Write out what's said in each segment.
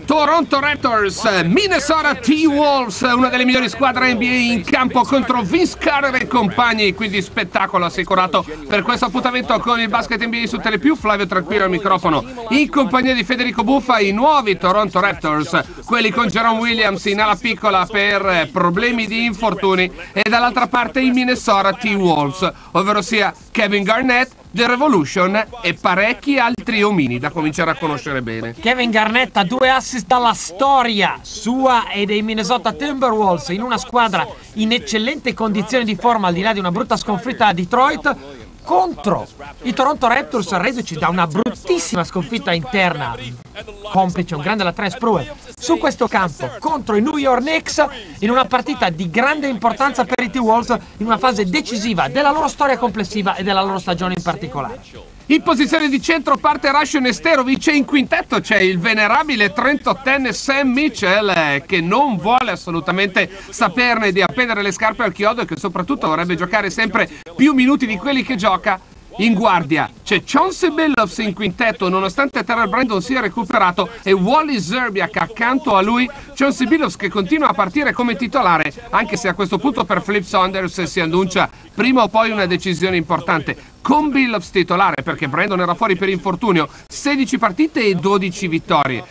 Toronto Raptors, Minnesota T-Wolves, una delle migliori squadre NBA in campo contro Vince Carter e compagni, quindi spettacolo assicurato per questo appuntamento con il basket NBA su Telepiù. Flavio Tranquillo al microfono, in compagnia di Federico Buffa. I nuovi Toronto Raptors, quelli con Jerome Williams in ala piccola per problemi di infortuni, e dall'altra parte i Minnesota T-Wolves, ovvero sia Kevin Garnett, The Revolution e parecchi altri omini da cominciare a conoscere bene. Kevin Garnett ha 2 assist dalla storia sua e dei Minnesota Timberwolves, in una squadra in eccellente condizione di forma al di là di una brutta sconfitta a Detroit, contro i Toronto Raptors, resoci da una bruttissima sconfitta interna, complice un grande Latrell Sprewell su questo campo contro i New York Knicks, in una partita di grande importanza per i T-Wolves, in una fase decisiva della loro storia complessiva e della loro stagione in particolare. In posizione di centro parte Rasho Nesterovic e in quintetto c'è il venerabile 38enne Sam Mitchell, che non vuole assolutamente saperne di appendere le scarpe al chiodo e che soprattutto vorrebbe giocare sempre più minuti di quelli che gioca. In guardia c'è Chauncey Billups in quintetto, nonostante Terrell Brandon sia recuperato, e Wally Szczerbiak accanto a lui. Chauncey Billups che continua a partire come titolare, anche se a questo punto per Flip Saunders si annuncia prima o poi una decisione importante. Con Billups titolare, perché Brandon era fuori per infortunio, 16 partite e 12 vittorie.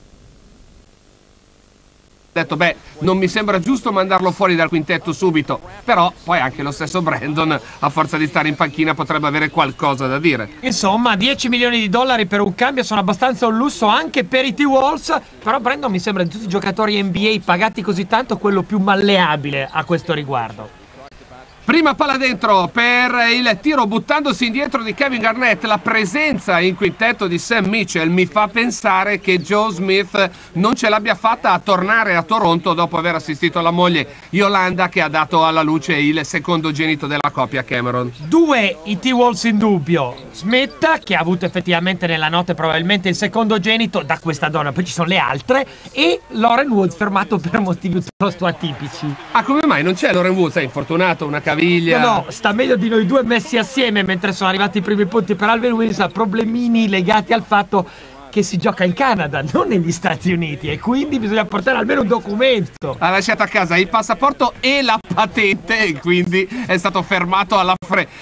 Detto, non mi sembra giusto mandarlo fuori dal quintetto subito, però poi anche lo stesso Brandon, a forza di stare in panchina, potrebbe avere qualcosa da dire. Insomma, 10 milioni di dollari per un cambio sono abbastanza un lusso anche per i T-Wolves, però Brandon mi sembra di tutti i giocatori NBA pagati così tanto quello più malleabile a questo riguardo. Prima palla dentro per il tiro buttandosi indietro di Kevin Garnett. La presenza in quintetto di Sam Mitchell mi fa pensare che Joe Smith non ce l'abbia fatta a tornare a Toronto dopo aver assistito alla moglie Yolanda, che ha dato alla luce il secondogenito della coppia, Cameron. 2 i T-Wolves in dubbio: Smith, che ha avuto effettivamente nella notte probabilmente il secondogenito da questa donna, poi ci sono le altre, e Loren Woods fermato per motivi piuttosto atipici. Ah, come mai non c'è Loren Woods? È infortunato, una caviglia? No, sta meglio di noi due messi assieme, mentre sono arrivati i primi punti per Alvin Williams. Ha problemini legati al fatto che si gioca in Canada, non negli Stati Uniti, e quindi bisogna portare almeno un documento. Ha lasciato a casa il passaporto e la patente, e quindi è stato fermato alla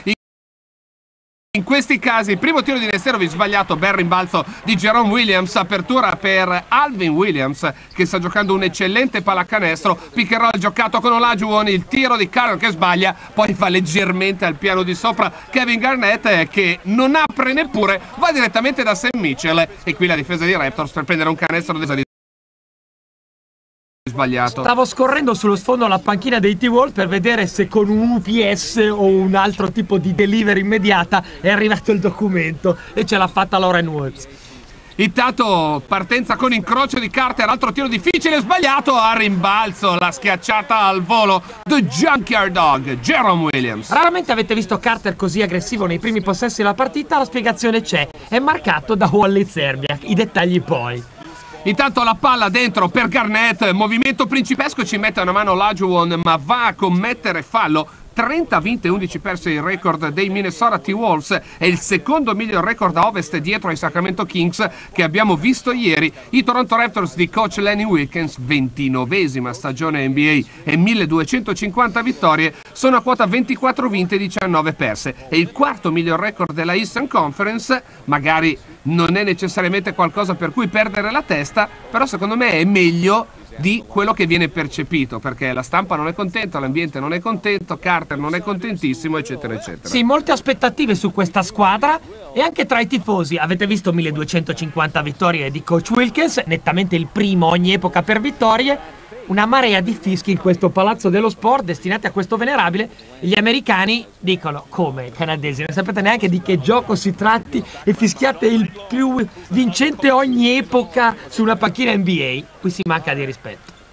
In questi casi, il primo tiro di Nesterovic sbagliato, bel rimbalzo di Jerome Williams, apertura per Alvin Williams che sta giocando un eccellente pallacanestro, pick and roll giocato con Olajuwon, il tiro di Carter che sbaglia, poi fa leggermente al piano di sopra Kevin Garnett, che non apre neppure, va direttamente da Sam Mitchell, e qui la difesa di Raptors per prendere un canestro di sbagliato. Stavo scorrendo sullo sfondo la panchina dei T-Wolves per vedere se con un UPS o un altro tipo di delivery immediata è arrivato il documento, e ce l'ha fatta Loren Woods. Intanto partenza con incrocio di Carter, altro tiro difficile sbagliato, a rimbalzo la schiacciata al volo The Junkyard Dog, Jerome Williams. Raramente avete visto Carter così aggressivo nei primi possessi della partita. La spiegazione c'è: è marcato da Wally Szczerbiak, i dettagli poi. Intanto la palla dentro per Garnett, movimento principesco, ci mette una mano Olajuwon ma va a commettere fallo. 30 vinte e 11 perse il record dei Minnesota T-Wolves, è il secondo miglior record a ovest dietro ai Sacramento Kings che abbiamo visto ieri. I Toronto Raptors di coach Lenny Wilkens, 29esima stagione NBA e 1250 vittorie, sono a quota 24 vinte e 19 perse. È il quarto miglior record della Eastern Conference, magari non è necessariamente qualcosa per cui perdere la testa, però secondo me è meglio di quello che viene percepito, perché la stampa non è contenta, l'ambiente non è contento, Carter non è contentissimo, eccetera eccetera. Sì, molte aspettative su questa squadra, e anche tra i tifosi. Avete visto 1250 vittorie di coach Wilkens, nettamente il primo ogni epoca per vittorie. Una marea di fischi in questo palazzo dello sport destinati a questo venerabile. Gli americani dicono: come canadesi, non sapete neanche di che gioco si tratti e fischiate il più vincente ogni epoca su una panchina NBA. Qui si manca di rispetto.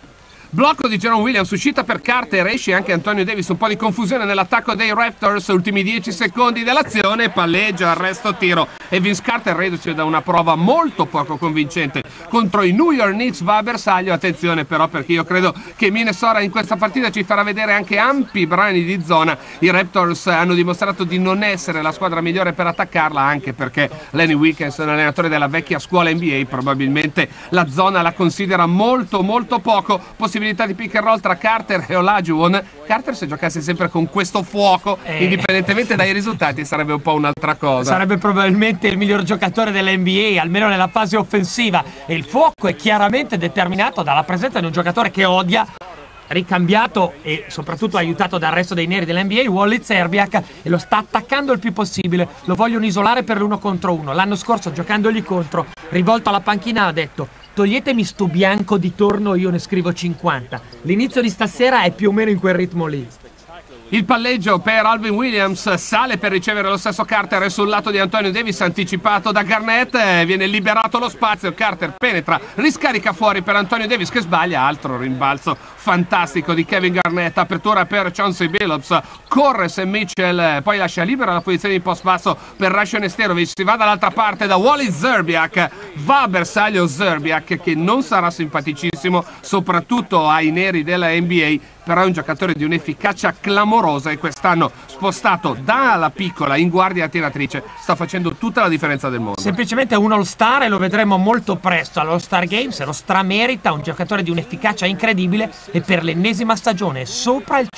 Blocco di Jerome Williams, uscita per Carter, esce anche Antonio Davis, un po' di confusione nell'attacco dei Raptors, ultimi 10 secondi dell'azione, palleggio, arresto, tiro e Vince Carter reduce da una prova molto poco convincente contro i New York Knicks, va a bersaglio. Attenzione però, perché io credo che Minnesota in questa partita ci farà vedere anche ampi brani di zona. I Raptors hanno dimostrato di non essere la squadra migliore per attaccarla, anche perché Lenny Wilkens, un allenatore della vecchia scuola NBA, probabilmente la zona la considera molto poco. Possibilità di pick and roll tra Carter e Olajuwon. Carter, se giocasse sempre con questo fuoco, indipendentemente dai risultati, sarebbe un po' un'altra cosa. Sarebbe probabilmente il miglior giocatore dell'NBA, almeno nella fase offensiva, e il fuoco è chiaramente determinato dalla presenza di un giocatore che odia, ricambiato e soprattutto aiutato dal resto dei neri dell'NBA, Wally Szczerbiak, e lo sta attaccando il più possibile. Lo vogliono isolare per l'1 contro 1. L'anno scorso, giocandogli contro, rivolto alla panchina, ha detto: toglietemi sto bianco di torno, io ne scrivo 50. L'inizio di stasera è più o meno in quel ritmo lì. Il palleggio per Alvin Williams, sale per ricevere lo stesso Carter, e sul lato di Antonio Davis anticipato da Garnett, viene liberato lo spazio, Carter penetra, riscarica fuori per Antonio Davis che sbaglia, altro rimbalzo fantastico di Kevin Garnett, apertura per Chauncey Billups, corre Sam Mitchell, poi lascia libera la posizione di post basso per Rasho Nesterovic, si va dall'altra parte da Wally Szczerbiak, va a bersaglio Szczerbiak che non sarà simpaticissimo soprattutto ai neri della NBA, però è un giocatore di un'efficacia clamorosa e quest'anno, spostato dalla piccola in guardia tiratrice, sta facendo tutta la differenza del mondo. Semplicemente un all-star, e lo vedremo molto presto all'All-Star Game, se lo stramerita, un giocatore di un'efficacia incredibile e per l'ennesima stagione sopra il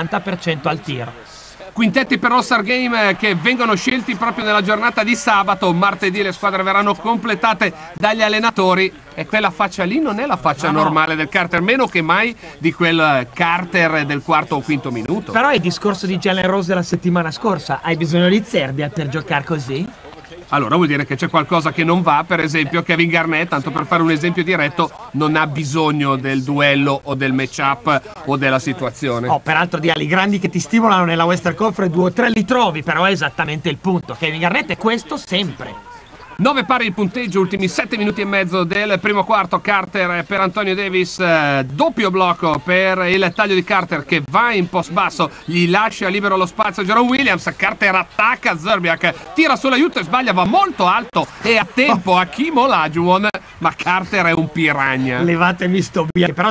50% al tiro. Quintetti per All-Star Game che vengono scelti proprio nella giornata di sabato. Martedì le squadre verranno completate dagli allenatori e quella faccia lì non è la faccia normale del Carter, meno che mai di quel Carter del quarto o quinto minuto. Però è il discorso di Jalen Rose della settimana scorsa: hai bisogno di Szczerbiak per giocare così? Allora vuol dire che c'è qualcosa che non va. Per esempio Kevin Garnett, tanto per fare un esempio diretto, non ha bisogno del duello o del matchup o della situazione. Peraltro di ali grandi che ti stimolano nella Western Conference 2 o 3 li trovi, però è esattamente il punto. Kevin Garnett è questo sempre. 9 pari il punteggio, ultimi 7 minuti e mezzo del primo quarto. Carter per Antonio Davis, doppio blocco per il taglio di Carter che va in post basso, gli lascia libero lo spazio Jerome Williams, Carter attacca Szczerbiak, tira sull'aiuto e sbaglia, va molto alto e a tempo Hakeem Olajuwon, ma Carter è un piranha. Levatemi sto bianco, però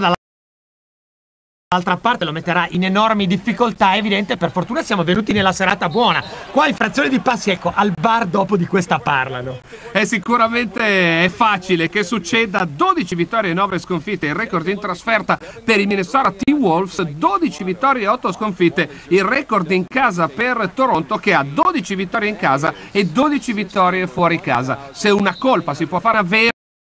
dall'altra parte lo metterà in enormi difficoltà, evidente. Per fortuna siamo venuti nella serata buona. Qua in frazione di passi, ecco, al bar dopo di questa parlano. Sicuramente è facile che succeda. 12 vittorie e 9 sconfitte, il record in trasferta per i Minnesota T-Wolves, 12 vittorie e 8 sconfitte, il record in casa per Toronto che ha 12 vittorie in casa e 12 vittorie fuori casa. Se una colpa si può fare avere,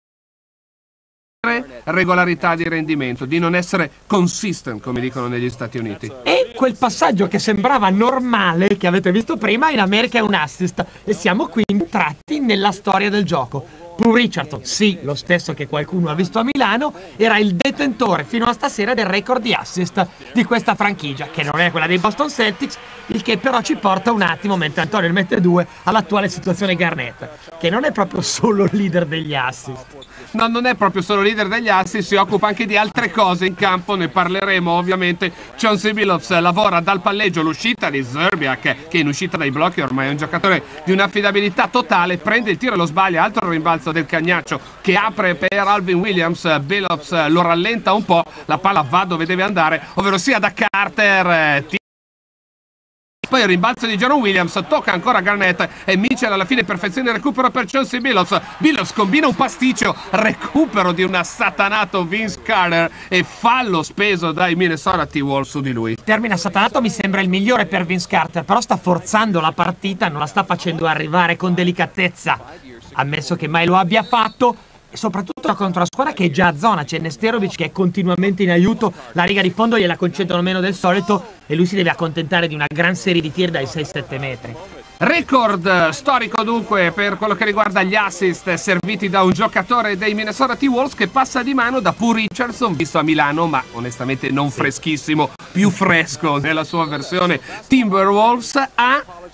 regolarità di rendimento, di non essere consistent, come dicono negli Stati Uniti. E quel passaggio che sembrava normale, che avete visto prima, in America è un assist, e siamo qui entrati nella storia del gioco. Pooh Richardson, sì, lo stesso che qualcuno ha visto a Milano, era il detentore fino a stasera del record di assist di questa franchigia, che non è quella dei Boston Celtics, il che però ci porta un attimo, mentre Antonio ne mette 2, all'attuale situazione Garnett, che non è proprio solo il leader degli assist. No, non è proprio solo leader degli assist, si occupa anche di altre cose in campo, ne parleremo ovviamente. Chauncey Billups lavora dal palleggio, l'uscita di Szczerbiak, che in uscita dai blocchi ormai è un giocatore di un'affidabilità totale, prende il tiro e lo sbaglia, altro rimbalzo del Cagnaccio che apre per Alvin Williams, Billups lo rallenta un po', la palla va dove deve andare, ovvero sia da Carter. Poi il rimbalzo di Jerome Williams, tocca ancora Garnett e Mitchell alla fine perfezione il recupero per Chauncey Billups. Billups combina un pasticcio, recupero di un assatanato Vince Carter e fallo speso dai Minnesota T-Wolves su di lui. Il termine assatanato mi sembra il migliore per Vince Carter, però sta forzando la partita, non la sta facendo arrivare con delicatezza, ammesso che mai lo abbia fatto. E soprattutto contro la squadra che è già a zona, c'è Nesterovic che è continuamente in aiuto, la riga di fondo gliela concedono meno del solito e lui si deve accontentare di una gran serie di tir dai 6-7 metri. Record storico dunque per quello che riguarda gli assist serviti da un giocatore dei Minnesota T-Wolves che passa di mano da Pooh Richardson, visto a Milano ma onestamente non freschissimo, più fresco nella sua versione Timberwolves, a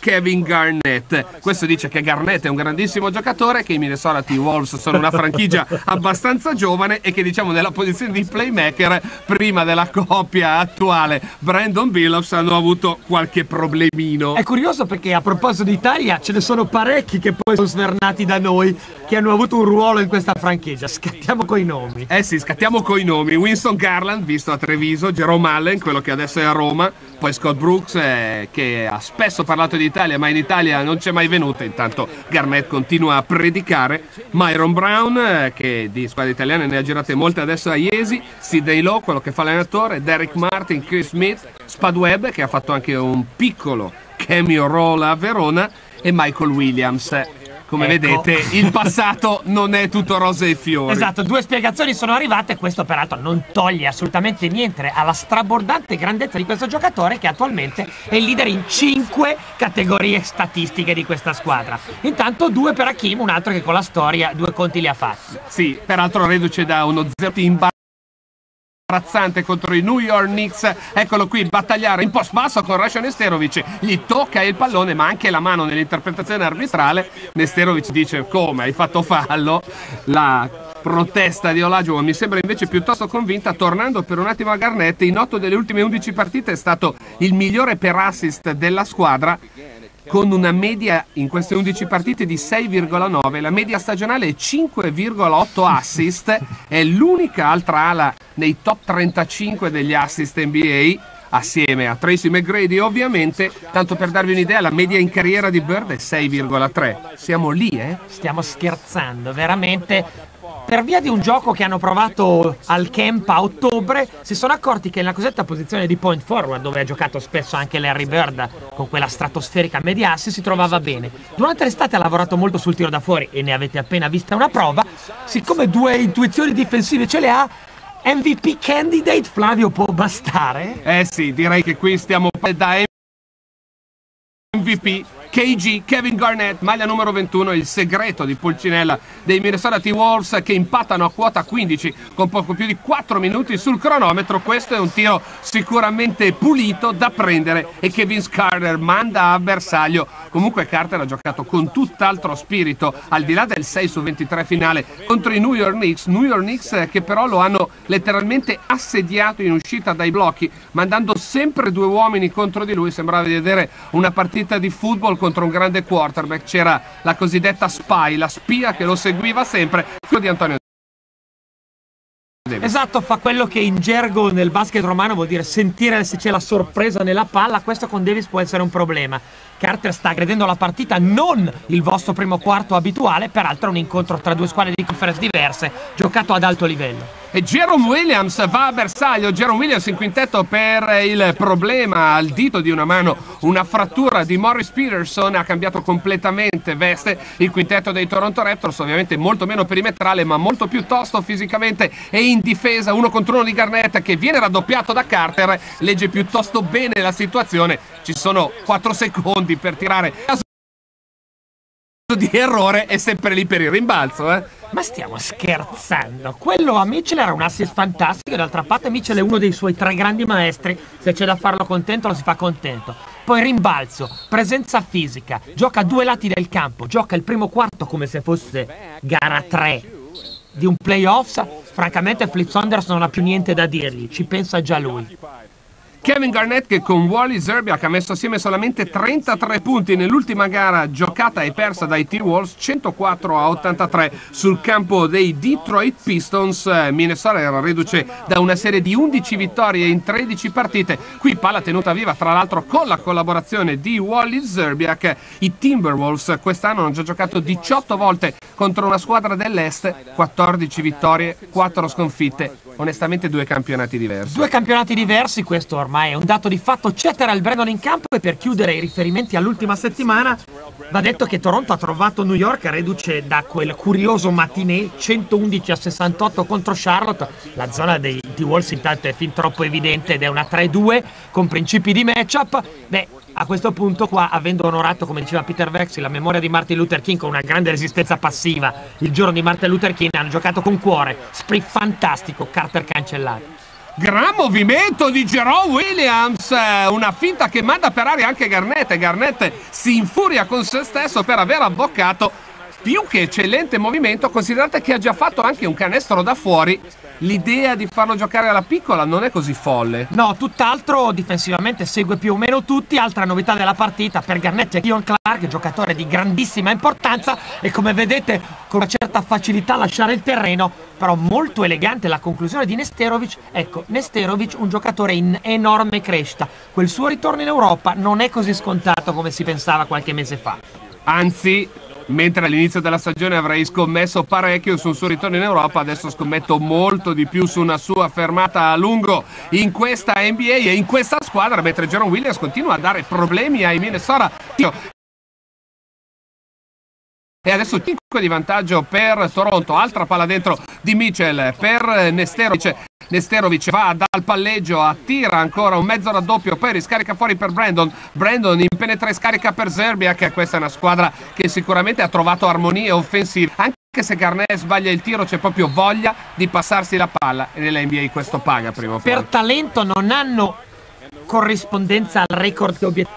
Kevin Garnett. Questo dice che Garnett è un grandissimo giocatore, che i Minnesota Timberwolves sono una franchigia abbastanza giovane e che diciamo nella posizione di playmaker prima della coppia attuale Brandon Billups hanno avuto qualche problemino. È curioso perché a proposito d'Italia ce ne sono parecchi che poi sono svernati da noi, che hanno avuto un ruolo in questa franchigia. Scattiamo coi nomi. Eh sì, scattiamo coi nomi. Winston Garland, visto a Treviso, Jerome Allen, quello che adesso è a Roma, poi Scott Brooks, che ha spesso parlato di Italia, ma in Italia non c'è mai venuto. Intanto Garnett continua a predicare. Myron Brown, che di squadre italiane ne ha girate molte adesso a Iesi, Sidney Lowe, quello che fa l'allenatore, Derek Martin, Chris Smith, Spud Webb, che ha fatto anche un piccolo cameo role a Verona, e Michael Williams. Come vedete, il passato non è tutto rose e fiori. Esatto, 2 spiegazioni sono arrivate. Questo peraltro non toglie assolutamente niente alla strabordante grandezza di questo giocatore, che attualmente è il leader in 5 categorie statistiche di questa squadra. Intanto 2 per Hakeem, un altro che con la storia 2 conti li ha fatti. Sì, peraltro reduce da uno 0 imbarazzante contro i New York Knicks. Eccolo qui battagliare in post basso con Rashan Nesterovic, gli tocca il pallone ma anche la mano nell'interpretazione arbitrale. Nesterovic dice: come, hai fatto fallo? La protesta di Olajuwon mi sembra invece piuttosto convinta. Tornando per un attimo a Garnett, in 8 delle ultime 11 partite è stato il migliore per assist della squadra, con una media in queste 11 partite di 6,9. La media stagionale è 5,8 assist, è l'unica altra ala nei top 35 degli assist NBA, assieme a Tracy McGrady ovviamente. Tanto per darvi un'idea, la media in carriera di Bird è 6,3. Siamo lì, Stiamo scherzando, veramente. Per via di un gioco che hanno provato al camp a ottobre, si sono accorti che nella cosiddetta posizione di point forward, dove ha giocato spesso anche Larry Bird con quella stratosferica media assi, si trovava bene. Durante l'estate ha lavorato molto sul tiro da fuori e ne avete appena vista una prova. Siccome 2 intuizioni difensive ce le ha, MVP candidate Flavio può bastare? Eh sì, direi che qui stiamo da MVP. KG, Kevin Garnett, maglia numero 21, il segreto di Pulcinella dei Minnesota Timberwolves, che impattano a quota 15 con poco più di 4 minuti sul cronometro. Questo è un tiro sicuramente pulito da prendere e che Vince Carter manda a bersaglio. Comunque Carter ha giocato con tutt'altro spirito, al di là del 6 su 23 finale contro i New York Knicks, che però lo hanno letteralmente assediato in uscita dai blocchi, mandando sempre 2 uomini contro di lui. Sembrava di vedere una partita di football contro un grande quarterback. C'era la cosiddetta spy, la spia che lo seguiva sempre, quello di Antonio Davis. Esatto, fa quello che in gergo nel basket romano vuol dire sentire se c'è la sorpresa nella palla. Questo con Davis può essere un problema. Carter sta aggredendo la partita, non il vostro primo quarto abituale, peraltro è un incontro tra 2 squadre di conference diverse, giocato ad alto livello. E Jerome Williams va a bersaglio. Jerome Williams in quintetto per il problema al dito di una mano, una frattura di Morris Peterson. Ha cambiato completamente veste il quintetto dei Toronto Raptors, ovviamente molto meno perimetrale ma molto più tosto fisicamente e in difesa. 1 contro 1 di Garnett, che viene raddoppiato da Carter, legge piuttosto bene la situazione. Ci sono 4 secondi per tirare. Di errore è sempre lì per il rimbalzo, Ma stiamo scherzando? Quello a Mitchell era un assist fantastico. D'altra parte Mitchell è uno dei suoi 3 grandi maestri. Se c'è da farlo contento lo si fa contento. Poi rimbalzo, presenza fisica, gioca a 2 lati del campo, gioca il primo quarto come se fosse gara 3 di un playoffs. Francamente Flip Saunders non ha più niente da dirgli, ci pensa già lui. Kevin Garnett, che con Wally Szczerbiak ha messo assieme solamente 33 punti nell'ultima gara giocata e persa dai T-Wolves, 104-83 sul campo dei Detroit Pistons. Minnesota era reduce da una serie di 11 vittorie in 13 partite. Qui palla tenuta viva tra l'altro con la collaborazione di Wally Szczerbiak. I Timberwolves quest'anno hanno già giocato 18 volte contro una squadra dell'Est, 14 vittorie, 4 sconfitte. Onestamente 2 campionati diversi. 2 campionati diversi, questo ormai è un dato di fatto. C'era il Brandon in campo. E per chiudere i riferimenti all'ultima settimana, va detto che Toronto ha trovato New York reduce da quel curioso matinée 111-68 contro Charlotte. La zona dei T-Wolves intanto è fin troppo evidente ed è una 3-2 con principi di matchup. A questo punto qua, avendo onorato, come diceva Peter Vexi, la memoria di Martin Luther King con una grande resistenza passiva il giorno di Martin Luther King, hanno giocato con cuore, split fantastico, Carter cancellato. Gran movimento di Jerome Williams, una finta che manda per aria anche Garnett, e Garnett si infuria con se stesso per aver abboccato. Più che eccellente movimento, considerate che ha già fatto anche un canestro da fuori. L'idea di farlo giocare alla piccola non è così folle. No, tutt'altro, difensivamente segue più o meno tutti. Altra novità della partita per Garnett e Keon Clark, giocatore di grandissima importanza e come vedete con una certa facilità lasciare il terreno, però molto elegante la conclusione di Nesterovic. Ecco, Nesterovic un giocatore in enorme crescita, quel suo ritorno in Europa non è così scontato come si pensava qualche mese fa. Anzi, mentre all'inizio della stagione avrei scommesso parecchio sul suo ritorno in Europa, adesso scommetto molto di più su una sua fermata a lungo in questa NBA e in questa squadra, mentre Jerome Williams continua a dare problemi ai Minnesota. E adesso 5 di vantaggio per Toronto, altra palla dentro di Mitchell per Nesterovic. Nesterovic va dal palleggio, attira ancora un mezzo raddoppio, poi riscarica fuori per Brandon. Brandon in penetra e scarica per Szczerbiak. Questa è una squadra che sicuramente ha trovato armonie offensive. Anche se Garnett sbaglia il tiro, c'è proprio voglia di passarsi la palla e nella NBA questo paga prima o poi. Per talento non hanno corrispondenza al record che obiettivo.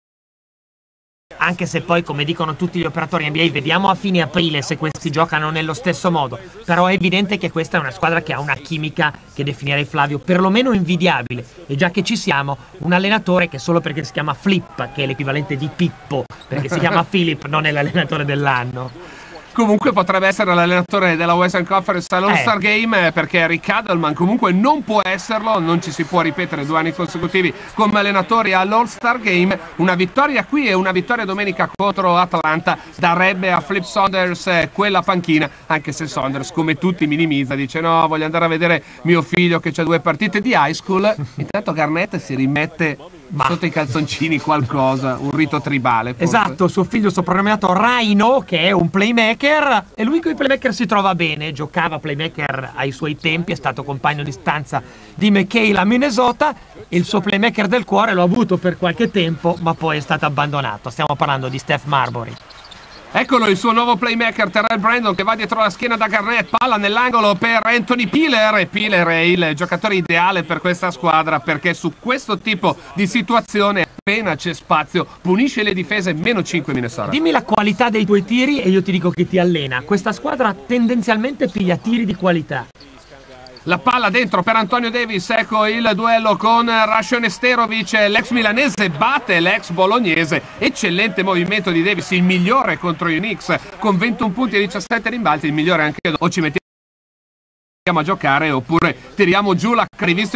Anche se poi, come dicono tutti gli operatori NBA, vediamo a fine aprile se questi giocano nello stesso modo. Però è evidente che questa è una squadra che ha una chimica che definirei, Flavio, perlomeno invidiabile. E già che ci siamo, un allenatore che solo perché si chiama Flip, che è l'equivalente di Pippo, perché si chiama Philip, non è l'allenatore dell'anno. Comunque potrebbe essere l'allenatore della Western Conference all'All-Star Game, perché Rick Adelman comunque non può esserlo, non ci si può ripetere 2 anni consecutivi come allenatori all'All-Star Game. Una vittoria qui e una vittoria domenica contro Atlanta darebbe a Flip Saunders quella panchina, anche se Saunders come tutti minimizza, dice no, voglio andare a vedere mio figlio che c'ha 2 partite di high school. Intanto Garnett si rimette sotto i calzoncini qualcosa, un rito tribale forse. Esatto, suo figlio soprannominato Rhino, che è un playmaker, e lui con i playmaker si trova bene, giocava playmaker ai suoi tempi, è stato compagno di stanza di McHale a Minnesota, e il suo playmaker del cuore l'ho avuto per qualche tempo, ma poi è stato abbandonato. Stiamo parlando di Steph Marbury. Eccolo il suo nuovo playmaker, Terrell Brandon, che va dietro la schiena da Garnett, palla nell'angolo per Anthony Piller, e Piller è il giocatore ideale per questa squadra, perché su questo tipo di situazione appena c'è spazio punisce le difese. meno 5 Minnesota. Dimmi la qualità dei tuoi tiri e io ti dico che ti allena. Questa squadra tendenzialmente piglia tiri di qualità. La palla dentro per Antonio Davis, ecco il duello con Rasho Nesterovic, l'ex milanese batte l'ex bolognese. Eccellente movimento di Davis, il migliore contro i Knicks con 21 punti e 17 rimbalzi, il migliore anche o ci mettiamo a giocare oppure tiriamo giù la rivisto il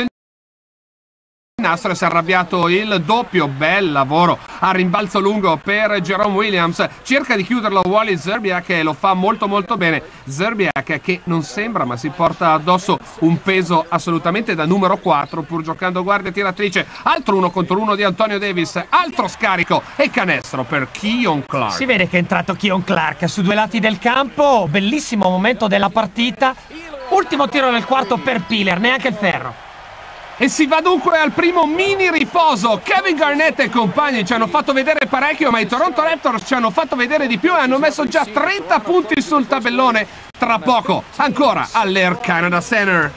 nastro. Si è arrabbiato il doppio, bel lavoro a rimbalzo lungo per Jerome Williams, cerca di chiuderlo Wally Szczerbiak e lo fa molto molto bene. Szczerbiak che non sembra ma si porta addosso un peso assolutamente da numero 4 pur giocando guardia tiratrice. Altro 1 contro 1 di Antonio Davis, altro scarico e canestro per Keon Clark. Si vede che è entrato Keon Clark su 2 lati del campo, bellissimo momento della partita. Ultimo tiro del quarto per Piller, neanche il ferro. E si va dunque al primo mini riposo. Kevin Garnett e compagni ci hanno fatto vedere parecchio, ma i Toronto Raptors ci hanno fatto vedere di più e hanno messo già 30 punti sul tabellone. Tra poco ancora all'Air Canada Center.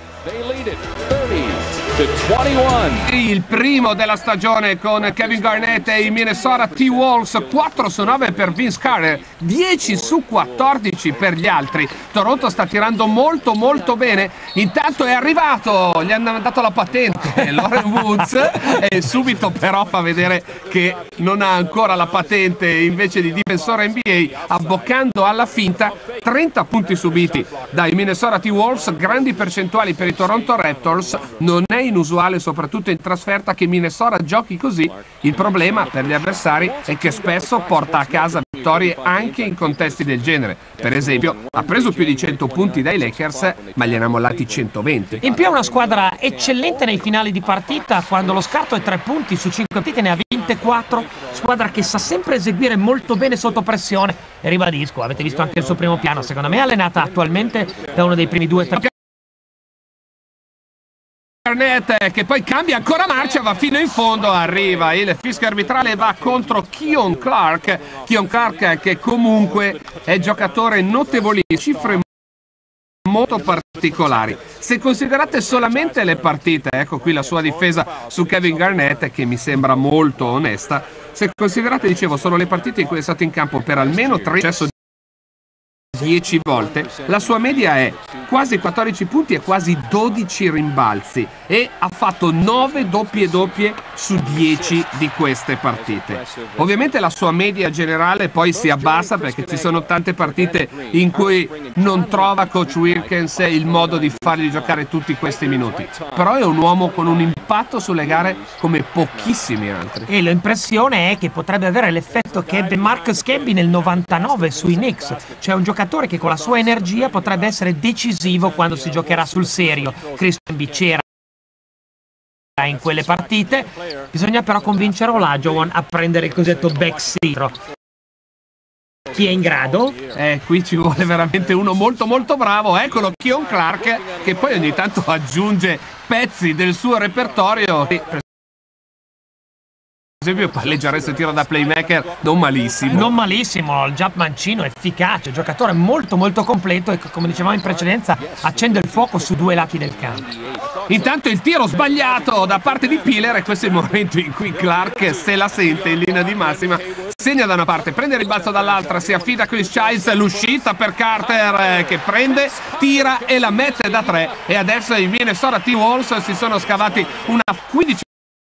Il primo della stagione con Kevin Garnett e i Minnesota T-Wolves, 4 su 9 per Vince Carter, 10 su 14 per gli altri. Toronto sta tirando molto molto bene. Intanto è arrivato, gli hanno dato la patente Loren Woods e subito però fa vedere che non ha ancora la patente invece di difensore NBA, abboccando alla finta. 30 punti subiti dai Minnesota T-Wolves, grandi percentuali per i Toronto Raptors. Non è inusuale, soprattutto in trasferta, che Minnesota giochi così. Il problema per gli avversari è che spesso porta a casa vittorie anche in contesti del genere. Per esempio, ha preso più di 100 punti dai Lakers, ma gliene ha mollati 120. In più è una squadra eccellente nei finali di partita, quando lo scarto è 3 punti su 5 partite ne ha vinte 4. Squadra che sa sempre eseguire molto bene sotto pressione. E ribadisco, avete visto anche il suo primo piano, secondo me è allenata attualmente da uno dei primi 2-3. Garnett che poi cambia ancora marcia, va fino in fondo, arriva il fischio arbitrale, va contro Keon Clark. Keon Clark che comunque è giocatore notevolissimo, cifre molto particolari. Se considerate solamente le partite, ecco qui la sua difesa su Kevin Garnett, che mi sembra molto onesta, se considerate, dicevo, solo le partite in cui è stato in campo per almeno 10 volte, la sua media è quasi 14 punti e quasi 12 rimbalzi e ha fatto 9 doppie su 10 di queste partite. Ovviamente la sua media generale poi si abbassa perché ci sono tante partite in cui non trova coach Wilkins il modo di fargli giocare tutti questi minuti, però è un uomo con un impatto sulle gare come pochissimi altri. E l'impressione è che potrebbe avere l'effetto che ebbe Marcus Camby nel 99 sui Knicks, cioè un giocatore che con la sua energia potrebbe essere decisivo quando si giocherà sul serio. Christian c'era in quelle partite, bisogna però convincere Olajuwon a prendere il cosiddetto backseat. Chi è in grado? Qui ci vuole veramente uno molto bravo. Eccolo, Keon Clark, che poi ogni tanto aggiunge pezzi del suo repertorio. Per esempio palleggiare il tiro da playmaker non malissimo, il jump mancino efficace, giocatore molto completo e, come dicevamo in precedenza, accende il fuoco su due lati del campo. Intanto il tiro sbagliato da parte di Piller, e questo è il momento in cui Clark se la sente in linea di massima, segna da una parte, prende il rimbalzo dall'altra, si affida a Chris Childs, l'uscita per Carter che prende, tira e la mette da 3, e adesso i Minnesota T-Wolves si sono scavati una 15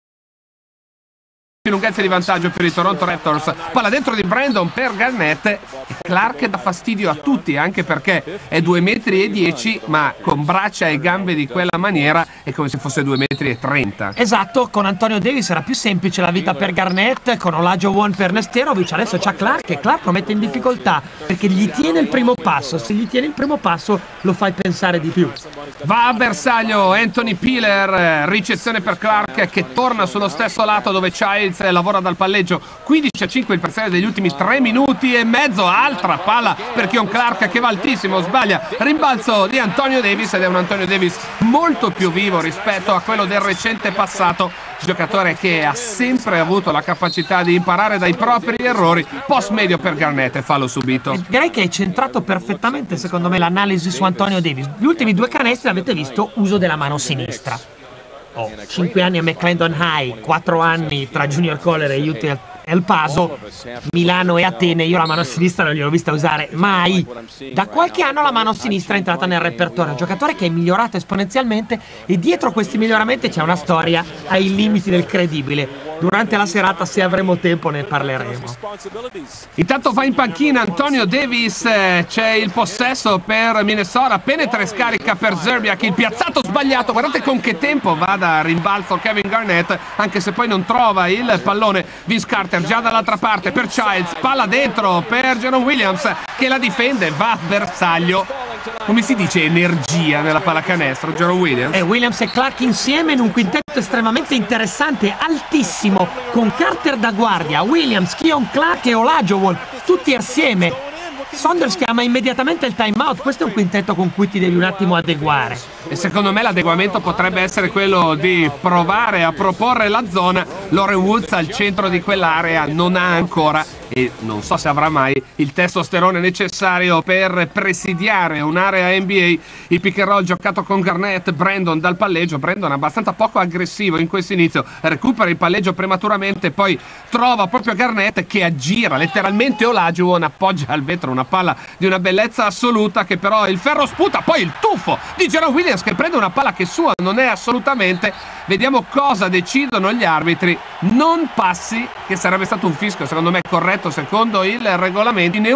lunghezza di vantaggio per i Toronto Raptors. Palla dentro di Brandon per Garnett, e Clark dà fastidio a tutti, anche perché è 2,10 m, ma con braccia e gambe di quella maniera è come se fosse 2,30 m. Esatto, con Antonio Davis era più semplice la vita per Garnett, con Olajuwon per Nesterovic, adesso c'ha Clark, e Clark lo mette in difficoltà perché gli tiene il primo passo. Se gli tiene il primo passo lo fai pensare di più. Va a bersaglio Anthony Piller, ricezione per Clark che torna sullo stesso lato dove Childs lavora dal palleggio. 15-5 il parziale degli ultimi 3 minuti e mezzo. Altra palla per Keon Clark che va altissimo, sbaglia, rimbalzo di Antonio Davis, ed è un Antonio Davis molto più vivo rispetto a quello del recente passato, giocatore che ha sempre avuto la capacità di imparare dai propri errori. Post medio per Garnett e fallo subito. Direi che hai centrato perfettamente, secondo me, l'analisi su Antonio Davis. Gli ultimi 2 canestri, avete visto, uso della mano sinistra. 5 anni a McClendon High, 4 anni tra Junior College e UT El Paso, Milano e Atene. Io la mano sinistra non gliel'ho vista usare mai. Da qualche anno la mano sinistra è entrata nel repertorio, un giocatore che è migliorato esponenzialmente, e dietro questi miglioramenti c'è una storia ai limiti del credibile. Durante la serata, se avremo tempo, ne parleremo. Intanto va in panchina Antonio Davis, c'è il possesso per Minnesota, penetra e scarica per Zerbiak, il piazzato sbagliato, guardate con che tempo va da rimbalzo Kevin Garnett, anche se poi non trova il pallone. Vince Carter già dall'altra parte per Childs, palla dentro per Jaron Williams che la difende, va a bersaglio. Come si dice energia nella pallacanestro, Jaron Williams? Williams e Clark insieme in un quintetto estremamente interessante, altissimo, con Carter da guardia, Williams, Keon Clark e Olajuwon, tutti assieme. Saunders chiama immediatamente il timeout. Questo è un quintetto con cui ti devi un attimo adeguare. E secondo me l'adeguamento potrebbe essere quello di provare a proporre la zona. Loren Woods al centro di quell'area non ha ancora, e non so se avrà mai, il testosterone necessario per presidiare un'area NBA. Il pick and roll giocato con Garnett, Brandon dal palleggio, Brandon abbastanza poco aggressivo in questo inizio, recupera il palleggio prematuramente, poi trova proprio Garnett che aggira letteralmente Olajuwon, appoggia al vetro una palla di una bellezza assoluta che però il ferro sputa, poi il tuffo di Jaron Williams che prende una palla che sua non è assolutamente. Vediamo cosa decidono gli arbitri. Non passi, che sarebbe stato un fischio secondo me corretto secondo il regolamento in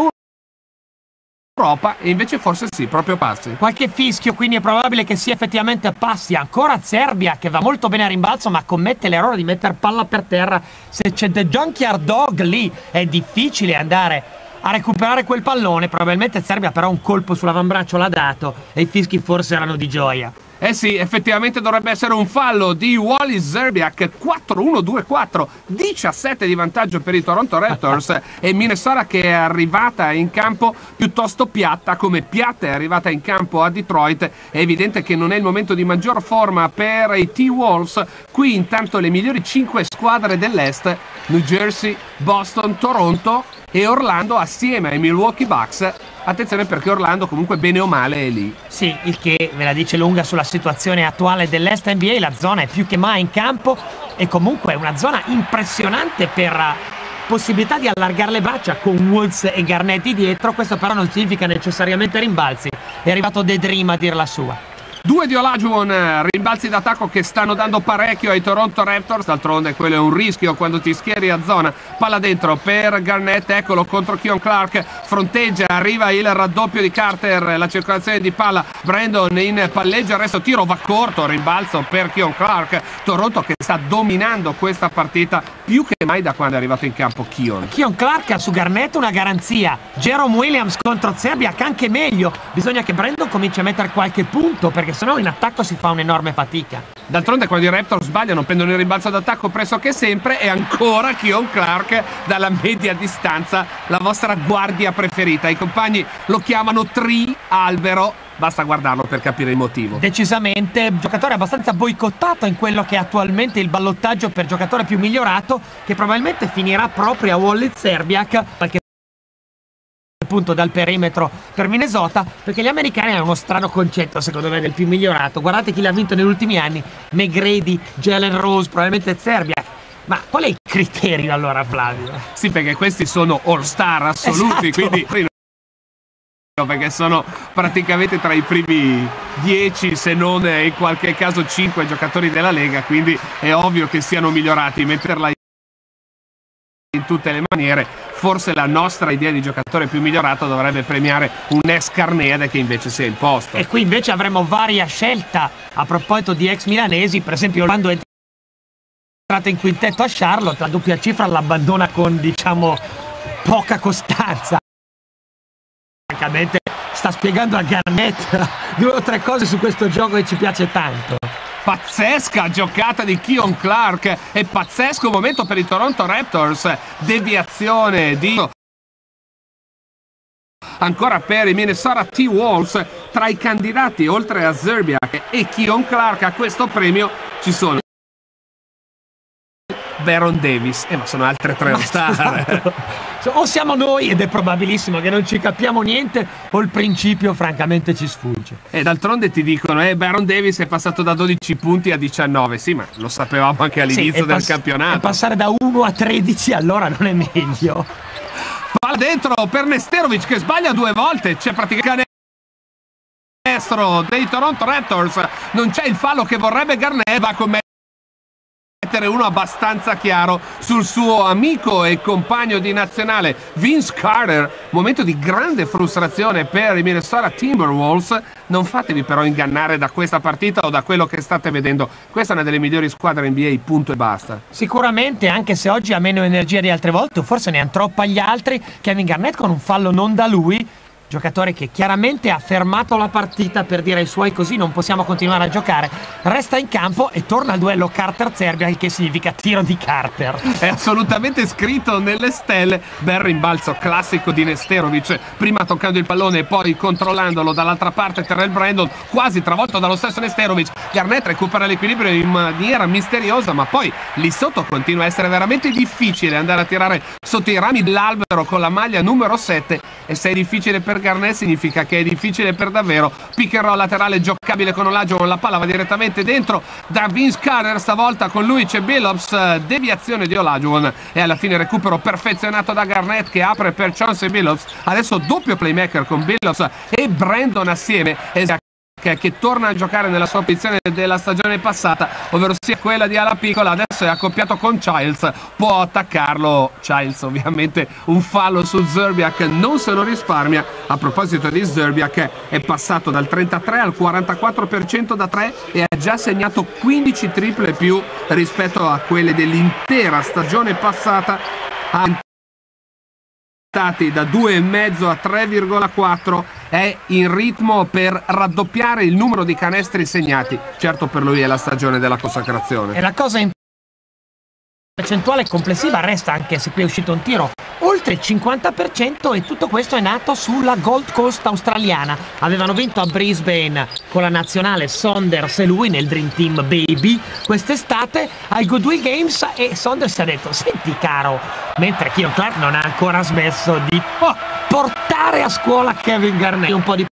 Europa, e invece forse sì, proprio passi. Qualche fischio, quindi è probabile che sia effettivamente passi. Ancora Serbia che va molto bene a rimbalzo, ma commette l'errore di mettere palla per terra. Se c'è The Junkyard Dog lì è difficile andare a recuperare quel pallone. Probabilmente Serbia però un colpo sull'avambraccio l'ha dato, e i fischi forse erano di gioia. Eh sì, effettivamente dovrebbe essere un fallo di Wally Zerbiak. 4-1-2-4, 17 di vantaggio per i Toronto Raptors. E Minnesota che è arrivata in campo piuttosto piatta, come piatta è arrivata in campo a Detroit. È evidente che non è il momento di maggior forma per i T-Wolves. Qui intanto le migliori 5 squadre dell'Est, New Jersey, Boston, Toronto, e Orlando assieme ai Milwaukee Bucks. Attenzione perché Orlando comunque bene o male è lì. Sì, il che ve la dice lunga sulla situazione attuale dell'Est NBA. La zona è più che mai in campo e comunque è una zona impressionante per possibilità di allargare le braccia con Woods e Garnett dietro. Questo però non significa necessariamente rimbalzi. È arrivato The Dream a dir la sua. 2 di Olajuwon, rimbalzi d'attacco che stanno dando parecchio ai Toronto Raptors. D'altronde quello è un rischio quando ti schieri a zona. Palla dentro per Garnett, eccolo contro Keon Clark, fronteggia, arriva il raddoppio di Carter, la circolazione di palla, Brandon in palleggio, arresto tiro, va corto, rimbalzo per Keon Clark. Toronto che sta dominando questa partita più che mai da quando è arrivato in campo Keon. Keon Clark ha su Garnett una garanzia. Jerome Williams contro Zerbiak anche meglio. Bisogna che Brandon cominci a mettere qualche punto, perché sennò in attacco si fa un'enorme fatica. D'altronde quando i Raptors sbagliano prendono il rimbalzo d'attacco pressoché sempre, e ancora Keon Clark dalla media distanza, la vostra guardia preferita. I compagni lo chiamano Tree Albero, basta guardarlo per capire il motivo. Decisamente giocatore abbastanza boicottato in quello che è attualmente il ballottaggio per giocatore più migliorato, che probabilmente finirà proprio a Wally Zerbiak, perché punto dal perimetro per Minnesota, perché gli americani hanno uno strano concetto secondo me del più migliorato. Guardate chi l'ha vinto negli ultimi anni: McGrady, Jalen Rose, probabilmente Zerbiak. Ma qual è il criterio allora, Flavio? Sì, perché questi sono all-star assoluti, esatto. Quindi perché sono praticamente tra i primi 10, se non in qualche caso 5 giocatori della Lega, quindi è ovvio che siano migliorati. Metterla in tutte le maniere, forse la nostra idea di giocatore più migliorato dovrebbe premiare un ex Carneade che invece si è imposto. E qui invece avremo varia scelta a proposito di ex milanesi. Per esempio, quando è entrato in quintetto a Charlotte, la doppia cifra l'abbandona con, diciamo, poca costanza. Francamente sta spiegando a Garnett 2 o 3 cose su questo gioco che ci piace tanto. Pazzesca giocata di Keon Clark e pazzesco momento per i Toronto Raptors. Deviazione di ancora per i Minnesota T-Wolves. Tra i candidati, oltre a Zerbiak e Keon Clark, a questo premio ci sono Baron Davis, ma sono altre 3 all-star. O siamo noi, ed è probabilissimo che non ci capiamo niente, o il principio francamente ci sfugge. E d'altronde ti dicono Baron Davis è passato da 12 punti a 19. Sì, ma lo sapevamo anche all'inizio del campionato. E passare da 1 a 13 allora non è meglio. Palla dentro per Nesterovic che sbaglia 2 volte. C'è praticamente destro dei Toronto Raptors. Non c'è il fallo che vorrebbe Garnett, va a commettere uno abbastanza chiaro sul suo amico e compagno di nazionale Vince Carter. Momento di grande frustrazione per i Minnesota Timberwolves. Non fatevi però ingannare da questa partita o da quello che state vedendo. Questa è una delle migliori squadre NBA, punto e basta. Sicuramente, anche se oggi ha meno energia di altre volte, o forse ne hanno troppa gli altri. Kevin Garnett con un fallo non da lui, giocatore che chiaramente ha fermato la partita per dire ai suoi: così non possiamo continuare a giocare. Resta in campo e torna al duello Carter-Zerbiak, che significa tiro di Carter. È assolutamente scritto nelle stelle. Bel rimbalzo classico di Nesterovic, prima toccando il pallone e poi controllandolo dall'altra parte. Terrell Brandon quasi travolto dallo stesso Nesterovic. Garnett recupera l'equilibrio in maniera misteriosa, ma poi lì sotto continua a essere veramente difficile andare a tirare sotto i rami dell'albero con la maglia numero 7, e se è difficile per Garnett significa che è difficile per davvero. Pick and roll laterale giocabile con Olajuwon, la palla va direttamente dentro da Vince Carter, stavolta con lui c'è Billups, deviazione di Olajuwon e alla fine recupero perfezionato da Garnett che apre per Chauncey Billups. Adesso doppio playmaker con Billups e Brandon assieme, che torna a giocare nella sua posizione della stagione passata, ovvero sia quella di ala piccola. Adesso è accoppiato con Childs, può attaccarlo Childs. Ovviamente un fallo su Zerbiak non se lo risparmia. A proposito di Zerbiak, è passato dal 33 al 44% da 3 e ha già segnato 15 triple più rispetto a quelle dell'intera stagione passata. Da 2,5 a 3,4, è in ritmo per raddoppiare il numero di canestri segnati. Certo, per lui è la stagione della consacrazione. E la cosa percentuale complessiva resta, anche se qui è uscito un tiro oltre il 50%, e tutto questo è nato sulla Gold Coast australiana. Avevano vinto a Brisbane con la nazionale Saunders e lui nel Dream Team Baby quest'estate ai Goodwill Games, e Saunders ha detto: senti caro, mentre Keon Clark non ha ancora smesso di portare a scuola Kevin Garnett un po' di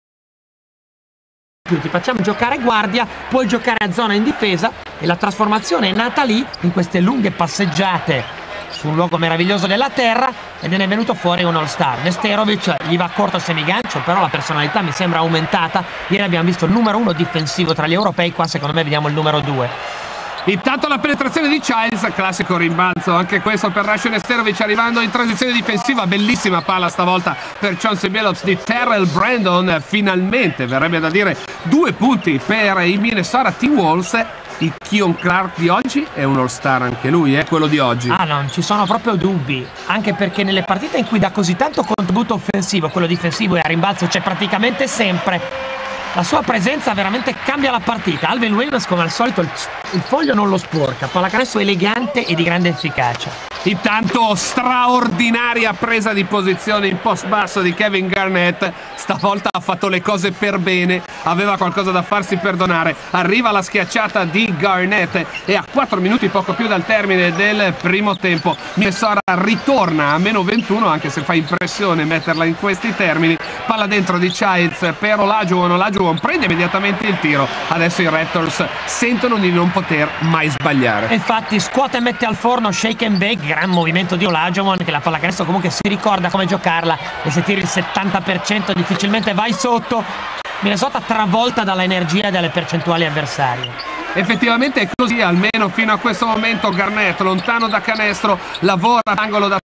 più, ti facciamo giocare guardia, puoi giocare a zona in difesa, e la trasformazione è nata lì, in queste lunghe passeggiate su un luogo meraviglioso della terra, ed ne è venuto fuori un all-star. Nesterovic gli va corto il semigancio, però la personalità mi sembra aumentata. Ieri abbiamo visto il numero 1 difensivo tra gli europei, qua secondo me vediamo il numero 2. Intanto la penetrazione di Childs, classico rimbalzo anche questo per Rasho Nesterovic, arrivando in transizione difensiva, bellissima palla stavolta per Chauncey Billups di Terrell Brandon, finalmente verrebbe da dire 2 punti per i Minnesota T-Wolves. Il Keon Clark di oggi è un all-star anche lui, quello di oggi. Ah, non ci sono proprio dubbi, anche perché nelle partite in cui dà così tanto contributo offensivo, quello difensivo e a rimbalzo c'è praticamente sempre, la sua presenza veramente cambia la partita. Alvin Williams, come al solito, il foglio non lo sporca, pallacanestro elegante e di grande efficacia. Intanto straordinaria presa di posizione in post basso di Kevin Garnett, stavolta ha fatto le cose per bene, aveva qualcosa da farsi perdonare. Arriva la schiacciata di Garnett e a 4 minuti poco più dal termine del primo tempo Minnesota ritorna a meno 21, anche se fa impressione metterla in questi termini. Palla dentro di Childs per Olajuwon prende immediatamente il tiro. Adesso i Raptors sentono di non poter mai sbagliare. Infatti scuote e mette al forno shake and bake, gran movimento di Olajuwon, che la pallacanestro comunque si ricorda come giocarla, e se tiri il 70% difficilmente vai sotto. Minnesota travolta dalla energia e dalle percentuali avversarie. Effettivamente è così, almeno fino a questo momento. Garnett lontano da canestro, lavora all'angolo da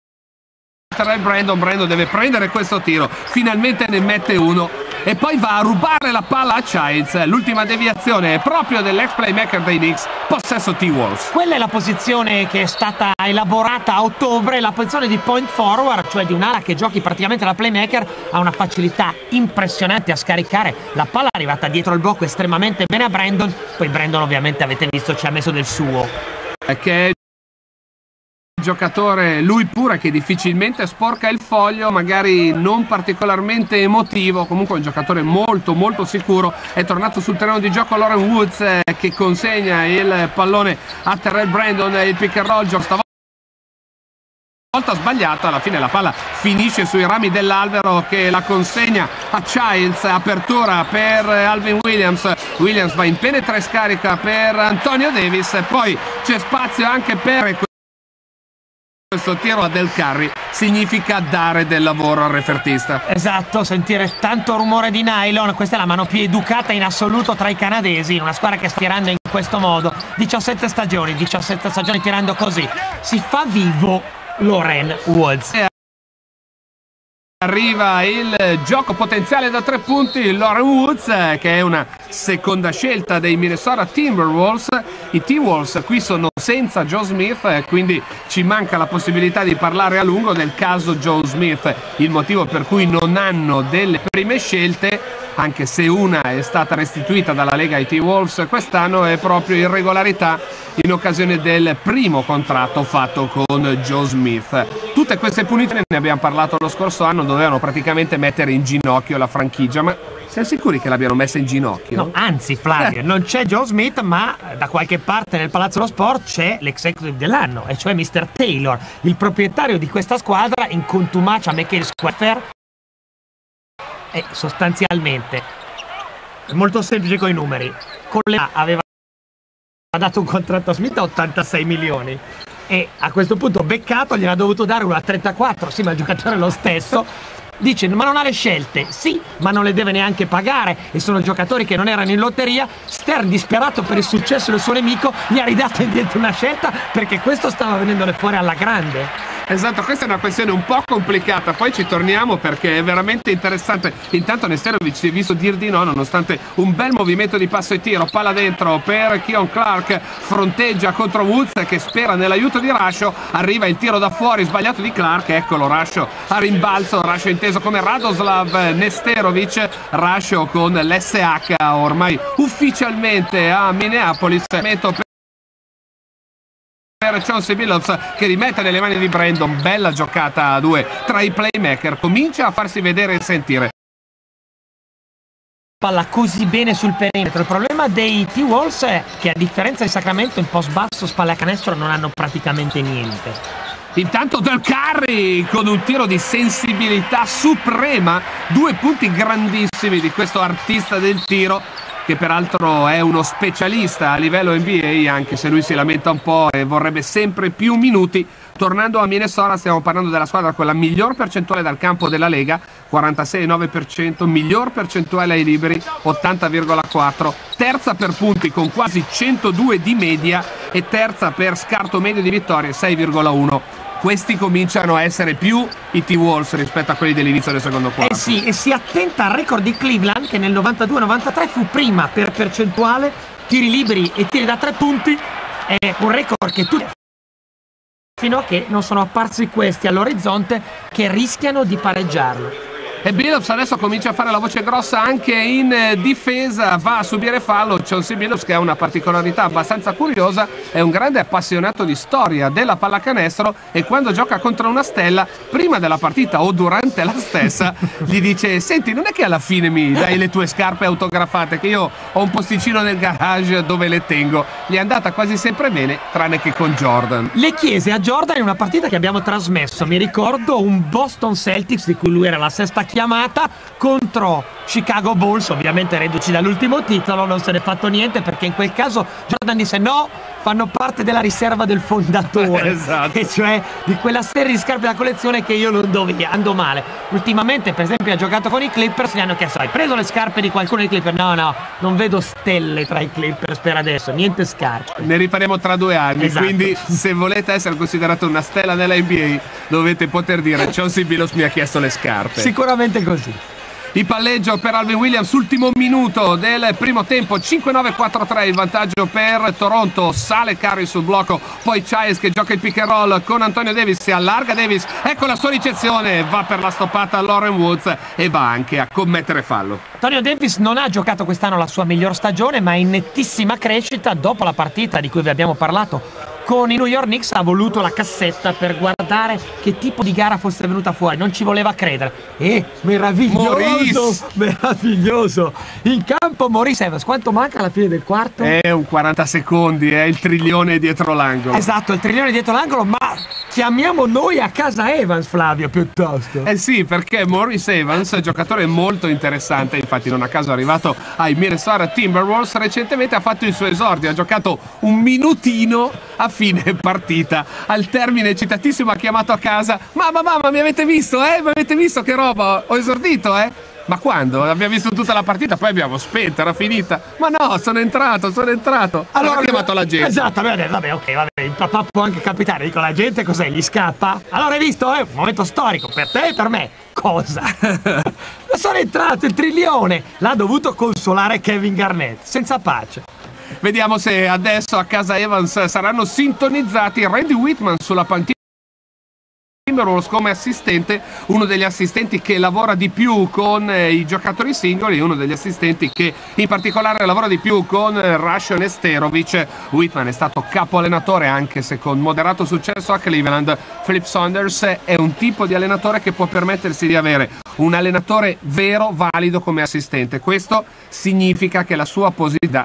Brandon deve prendere questo tiro, finalmente ne mette uno e poi va a rubare la palla a Childs. L'ultima deviazione è proprio dell'ex playmaker dei Knicks, possesso T-Wolves. Quella è la posizione che è stata elaborata a ottobre, la posizione di point forward, cioè di un'ala che giochi praticamente da playmaker, ha una facilità impressionante a scaricare. La palla è arrivata dietro il blocco estremamente bene a Brandon, poi Brandon ovviamente avete visto ci ha messo del suo. Che è giocatore lui pure che difficilmente sporca il foglio, magari non particolarmente emotivo, comunque un giocatore molto molto sicuro. È tornato sul terreno di gioco Loren Woods, che consegna il pallone a Terrell Brandon, il pick and roll gioco stavolta sbagliato, alla fine la palla finisce sui rami dell'albero che la consegna a Childs. Apertura per Alvin Williams va in penetra e scarica per Antonio Davis, poi c'è spazio anche per questo tiro a Del Curry. Significa dare del lavoro al refertista. Esatto, sentire tanto rumore di nylon. Questa è la mano più educata in assoluto tra i canadesi, una squadra che sta tirando in questo modo. 17 stagioni tirando così. Si fa vivo Loren Woods. Arriva il gioco potenziale da 3 punti. Loren Woods, che è una seconda scelta dei Minnesota Timberwolves. I T-Wolves qui sono senza Joe Smith, quindi ci manca la possibilità di parlare a lungo del caso Joe Smith, il motivo per cui non hanno delle prime scelte, anche se una è stata restituita dalla Lega ai T-Wolves quest'anno, è proprio irregolarità in occasione del primo contratto fatto con Joe Smith. Tutte queste punizioni, ne abbiamo parlato lo scorso anno, dovevano praticamente mettere in ginocchio la franchigia, ma siamo sicuri che l'abbiano messa in ginocchio? No, anzi Flavio, non c'è Joe Smith, ma da qualche parte nel Palazzo dello Sport c'è l'executive dell'anno, e cioè Mr. Taylor, il proprietario di questa squadra in contumacia McHale Square Fair. E sostanzialmente è molto semplice con i numeri. Con le aveva dato un contratto a Smith a 86 milioni e a questo punto beccato gliene ha dovuto dare uno a 34. Sì, ma il giocatore è lo stesso. Dice, ma non ha le scelte. Sì, ma non le deve neanche pagare, e sono giocatori che non erano in lotteria. Stern, disperato per il successo del suo nemico, gli ha ridato indietro una scelta, perché questo stava venendole fuori alla grande. Esatto, questa è una questione un po' complicata, poi ci torniamo perché è veramente interessante. Intanto Nesterovic si è visto dir di no, nonostante un bel movimento di passo e tiro. Palla dentro per Keon Clark, fronteggia contro Woods che spera nell'aiuto di Rasho. Arriva il tiro da fuori sbagliato di Clark, eccolo Rasho a rimbalzo. Rasho inteso come Radoslav Nesterovic. Rasho con l'SH ormai ufficialmente a Minneapolis. per Chauncey Billups che rimette nelle mani di Brandon. Bella giocata a due tra i playmaker, comincia a farsi vedere e sentire. Palla così bene sul perimetro. Il problema dei T-Wolves è che a differenza di Sacramento in post basso spallacanestro non hanno praticamente niente. Intanto Del Curry con un tiro di sensibilità suprema, 2 punti grandissimi di questo artista del tiro che peraltro è uno specialista a livello NBA, anche se lui si lamenta un po' e vorrebbe sempre più minuti. Tornando a Minnesota, stiamo parlando della squadra con la miglior percentuale dal campo della Lega, 46,9%, miglior percentuale ai liberi, 80,4%, terza per punti con quasi 102 di media e terza per scarto medio di vittorie, 6,1%. Questi cominciano a essere più i T-Wolves rispetto a quelli dell'inizio del secondo quarto. Sì, e si attenta al record di Cleveland che nel 92-93 fu prima per percentuale, tiri liberi e tiri da 3 punti. È un record che tutti, fino a che non sono apparsi questi all'orizzonte che rischiano di pareggiarlo. E Billups adesso comincia a fare la voce grossa anche in difesa, va a subire fallo. Chauncey Billups, che ha una particolarità abbastanza curiosa, è un grande appassionato di storia della pallacanestro e quando gioca contro una stella, prima della partita o durante la stessa, gli dice: senti, non è che alla fine mi dai le tue scarpe autografate, che io ho un posticino nel garage dove le tengo. Gli è andata quasi sempre bene, tranne che con Jordan. Le chiese a Jordan in una partita che abbiamo trasmesso, mi ricordo un Boston Celtics di cui lui era la sesta chiamata contro Chicago Bulls, ovviamente reduci dall'ultimo titolo. Non se n'è fatto niente perché in quel caso Jordan disse no, fanno parte della riserva del fondatore. Esatto. E cioè di quella serie di scarpe da collezione che io non do via, ando male. Ultimamente per esempio ha giocato con i Clippers, gli hanno chiesto: hai preso le scarpe di qualcuno dei Clippers? No, non vedo stelle tra i Clippers per adesso, niente scarpe. Ne rifaremo tra 2 anni, esatto. Quindi se volete essere considerato una stella nella NBA dovete poter dire: Chauncey Billups mi ha chiesto le scarpe. Sicuramente così. Il palleggio per Alvin Williams, ultimo minuto del primo tempo, 5-9-4-3 il vantaggio per Toronto. Sale Curry sul blocco, poi Childs che gioca il pick and roll con Antonio Davis, si allarga Davis, ecco la sua ricezione, va per la stoppata a Loren Woods e va anche a commettere fallo. Antonio Davis non ha giocato quest'anno la sua miglior stagione, ma è in nettissima crescita. Dopo la partita di cui vi abbiamo parlato con i New York Knicks ha voluto la cassetta per guardare che tipo di gara fosse venuta fuori, non ci voleva credere. Meraviglioso, meraviglioso. In campo Maurice Evans, quanto manca alla fine del quarto? È un 40 secondi, è il trilione dietro l'angolo. Esatto, il trilione dietro l'angolo, ma chiamiamo noi a casa Evans, Flavio, piuttosto. Sì, perché Maurice Evans è giocatore molto interessante, infatti non a caso è arrivato ai Minnesota Timberwolves, recentemente ha fatto il suo esordio, ha giocato un minutino a fine partita, al termine citatissimo ha chiamato a casa: mamma, mi avete visto, mi avete visto che roba, ho esordito, Ma quando? Abbiamo visto tutta la partita, poi abbiamo spento, era finita. Ma no, sono entrato. Allora ha chiamato la gente. Esatto, vabbè, il papà può anche capitare, dico, la gente cos'è, gli scappa? Allora hai visto, un momento storico, per te e per me. Cosa? Sono entrato, il trilione! L'ha dovuto consolare Kevin Garnett, senza pace. Vediamo se adesso a casa Evans saranno sintonizzati. Randy Whitman sulla panchina Timberwolves come assistente, uno degli assistenti che lavora di più con i giocatori singoli, uno degli assistenti che in particolare lavora di più con Rasho Nesterovic. Whitman è stato capo allenatore, anche se con moderato successo, a Cleveland. Flip Saunders è un tipo di allenatore che può permettersi di avere un allenatore vero, valido come assistente. Questo significa che la sua positività,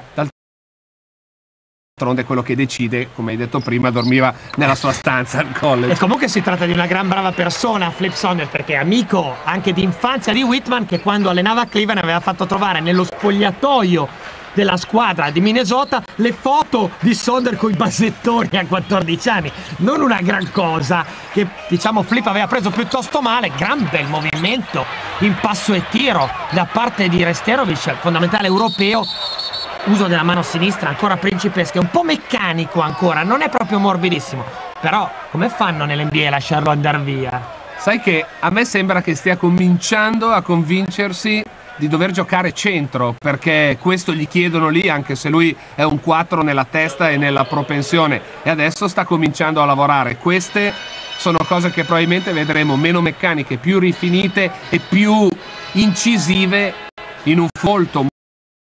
d'altronde quello che decide, come hai detto prima, dormiva nella sua stanza al college. E comunque si tratta di una gran brava persona, Flip Saunders, perché è amico anche di infanzia di Whitman, che quando allenava a Cleveland aveva fatto trovare nello spogliatoio della squadra di Minnesota le foto di Saunders con i basettoni a 14 anni. Non una gran cosa, che diciamo Flip aveva preso piuttosto male. Gran bel movimento in passo e tiro da parte di Nesterovic, fondamentale europeo. Uso della mano sinistra ancora principesca, un po' meccanico ancora, non è proprio morbidissimo. Però come fanno nell'NBA a lasciarlo andare via? Sai che a me sembra che stia cominciando a convincersi di dover giocare centro, perché questo gli chiedono lì, anche se lui è un 4 nella testa e nella propensione, e adesso sta cominciando a lavorare. Queste sono cose che probabilmente vedremo meno meccaniche, più rifinite e più incisive in un folto